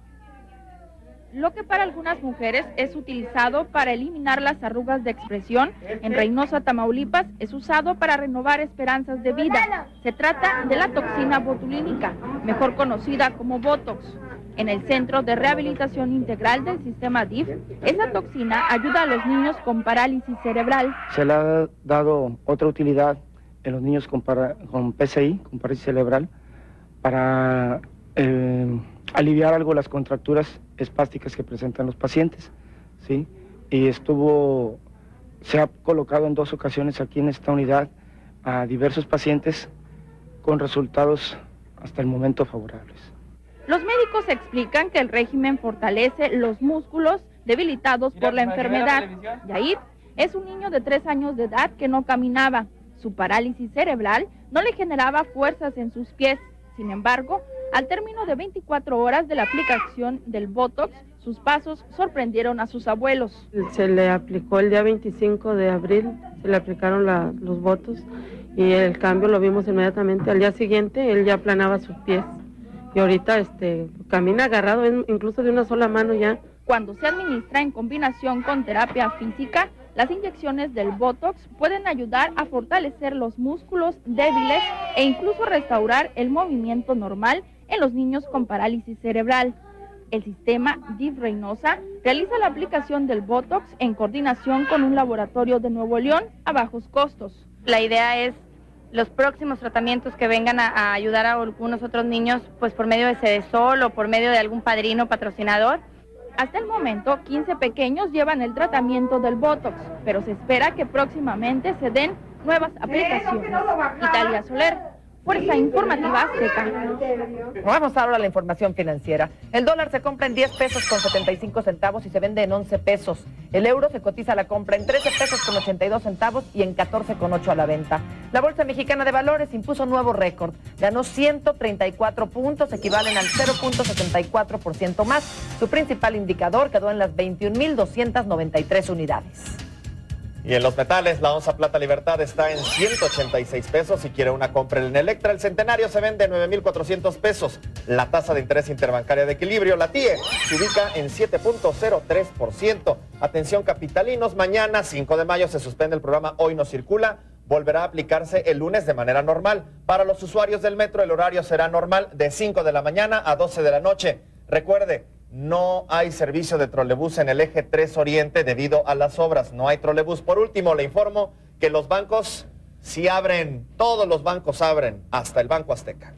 Lo que para algunas mujeres es utilizado para eliminar las arrugas de expresión, en Reynosa, Tamaulipas, es usado para renovar esperanzas de vida. Se trata de la toxina botulínica, mejor conocida como Botox. En el Centro de Rehabilitación Integral del Sistema DIF, esa toxina ayuda a los niños con parálisis cerebral. Se le ha dado otra utilidad en los niños con PCI, con parálisis cerebral, para aliviar algo las contracturas espásticas que presentan los pacientes, ¿sí? Y se ha colocado en 2 ocasiones aquí en esta unidad a diversos pacientes con resultados hasta el momento favorables. Los médicos explican que el régimen fortalece los músculos debilitados por la enfermedad. Yair es un niño de 3 años de edad que no caminaba. Su parálisis cerebral no le generaba fuerzas en sus pies. Sin embargo, al término de 24 horas de la aplicación del Botox, sus pasos sorprendieron a sus abuelos. Se le aplicó el día 25 de abril, se le aplicaron los Botox y el cambio lo vimos inmediatamente. Al día siguiente él ya aplanaba sus pies y ahorita camina agarrado incluso de una sola mano ya. Cuando se administra en combinación con terapia física, las inyecciones del Botox pueden ayudar a fortalecer los músculos débiles e incluso restaurar el movimiento normal en los niños con parálisis cerebral. El sistema DIF Reynosa realiza la aplicación del Botox en coordinación con un laboratorio de Nuevo León a bajos costos. La idea es los próximos tratamientos que vengan a ayudar a algunos otros niños, pues por medio de Cedesol o por medio de algún padrino patrocinador. Hasta el momento, 15 pequeños llevan el tratamiento del Botox, pero se espera que próximamente se den nuevas aplicaciones. Italia Soler, Fuerza Informativa Azteca. Vamos ahora a la información financiera. El dólar se compra en 10 pesos con 75 centavos y se vende en 11 pesos. El euro se cotiza a la compra en 13 pesos con 82 centavos y en 14,8 a la venta. La Bolsa Mexicana de Valores impuso nuevo récord. Ganó 134 puntos, equivalen al 0.74% más. Su principal indicador quedó en las 21.293 unidades. Y en los metales, la onza plata Libertad está en 186 pesos. Si quiere una, compra en Electra. El Centenario se vende en 9,400 pesos. La tasa de interés interbancaria de equilibrio, la TIE, se ubica en 7.03%. Atención capitalinos, mañana 5 de mayo se suspende el programa Hoy No Circula. Volverá a aplicarse el lunes de manera normal. Para los usuarios del metro, el horario será normal de 5 de la mañana a 12 de la noche. Recuerde, no hay servicio de trolebús en el eje 3 Oriente debido a las obras. No hay trolebús. Por último, le informo que los bancos sí abren. Todos los bancos abren, hasta el Banco Azteca.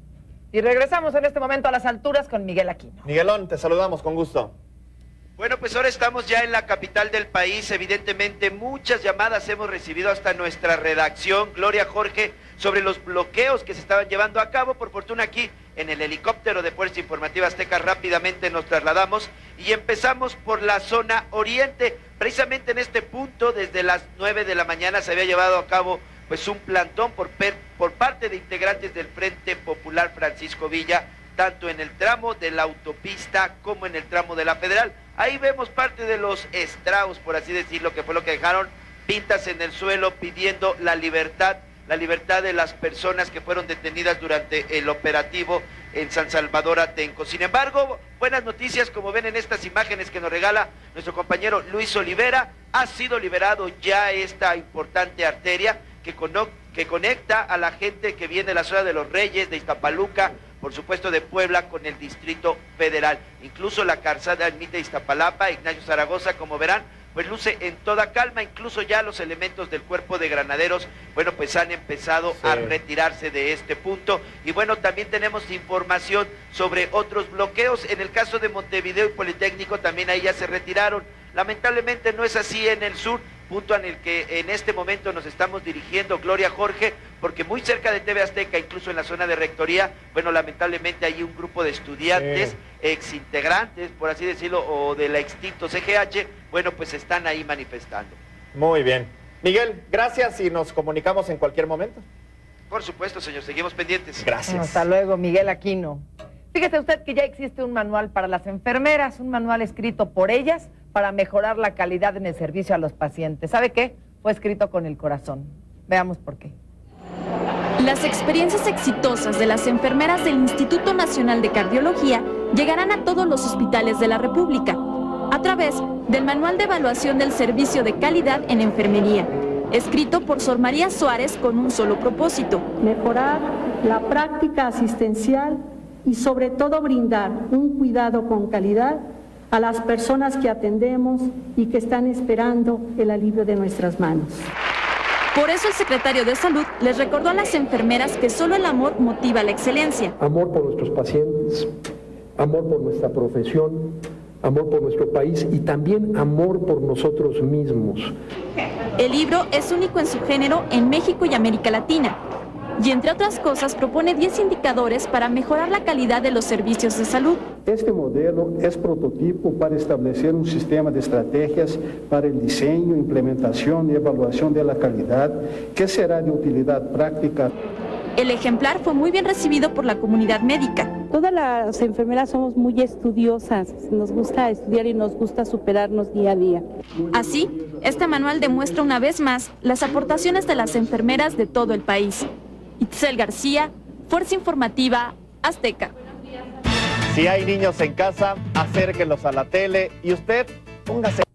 Y regresamos en este momento a las alturas con Miguel Aquino. Miguelón, te saludamos con gusto. Bueno, pues ahora estamos ya en la capital del país. Evidentemente muchas llamadas hemos recibido hasta nuestra redacción, Gloria Jorge, sobre los bloqueos que se estaban llevando a cabo. Por fortuna aquí en el helicóptero de Fuerza Informativa Azteca rápidamente nos trasladamos y empezamos por la zona oriente. Precisamente en este punto, desde las 9 de la mañana se había llevado a cabo pues un plantón por parte de integrantes del Frente Popular Francisco Villa, tanto en el tramo de la autopista como en el tramo de la Federal. Ahí vemos parte de los estragos, por así decirlo, que fue lo que dejaron pintas en el suelo pidiendo la libertad de las personas que fueron detenidas durante el operativo en San Salvador Atenco. Sin embargo, buenas noticias, como ven en estas imágenes que nos regala nuestro compañero Luis Olivera, ha sido liberado ya esta importante arteria que conecta a la gente que viene de la zona de Los Reyes, de Iztapaluca, por supuesto de Puebla, con el Distrito Federal. Incluso la calzada admite Iztapalapa, Ignacio Zaragoza, como verán, pues luce en toda calma. Incluso ya los elementos del cuerpo de granaderos, bueno, pues han empezado a retirarse de este punto. Y bueno, también tenemos información sobre otros bloqueos. En el caso de Montevideo y Politécnico, también ahí ya se retiraron. Lamentablemente no es así en el sur, punto en el que en este momento nos estamos dirigiendo, Gloria Jorge, porque muy cerca de TV Azteca, incluso en la zona de rectoría, bueno, lamentablemente hay un grupo de estudiantes, exintegrantes, por así decirlo, o de la extinto CGH, bueno, pues están ahí manifestando. Muy bien. Miguel, gracias y nos comunicamos en cualquier momento. Por supuesto, señor, seguimos pendientes. Gracias. Hasta luego, Miguel Aquino. Fíjese usted que ya existe un manual para las enfermeras, un manual escrito por ellas para mejorar la calidad en el servicio a los pacientes. ¿Sabe qué? Fue escrito con el corazón. Veamos por qué. Las experiencias exitosas de las enfermeras del Instituto Nacional de Cardiología llegarán a todos los hospitales de la República a través del Manual de Evaluación del Servicio de Calidad en Enfermería, escrito por Sor María Suárez con un solo propósito: mejorar la práctica asistencial y sobre todo brindar un cuidado con calidad a las personas que atendemos y que están esperando el alivio de nuestras manos. Por eso el secretario de Salud les recordó a las enfermeras que solo el amor motiva la excelencia. Amor por nuestros pacientes, amor por nuestra profesión, amor por nuestro país y también amor por nosotros mismos. El libro es único en su género en México y América Latina. Y entre otras cosas propone 10 indicadores para mejorar la calidad de los servicios de salud. Este modelo es prototipo para establecer un sistema de estrategias para el diseño, implementación y evaluación de la calidad que será de utilidad práctica. El ejemplar fue muy bien recibido por la comunidad médica. Todas las enfermeras somos muy estudiosas, nos gusta estudiar y nos gusta superarnos día a día. Así, este manual demuestra una vez más las aportaciones de las enfermeras de todo el país. Itzel García, Fuerza Informativa Azteca. Si hay niños en casa, acérquenlos a la tele y usted póngase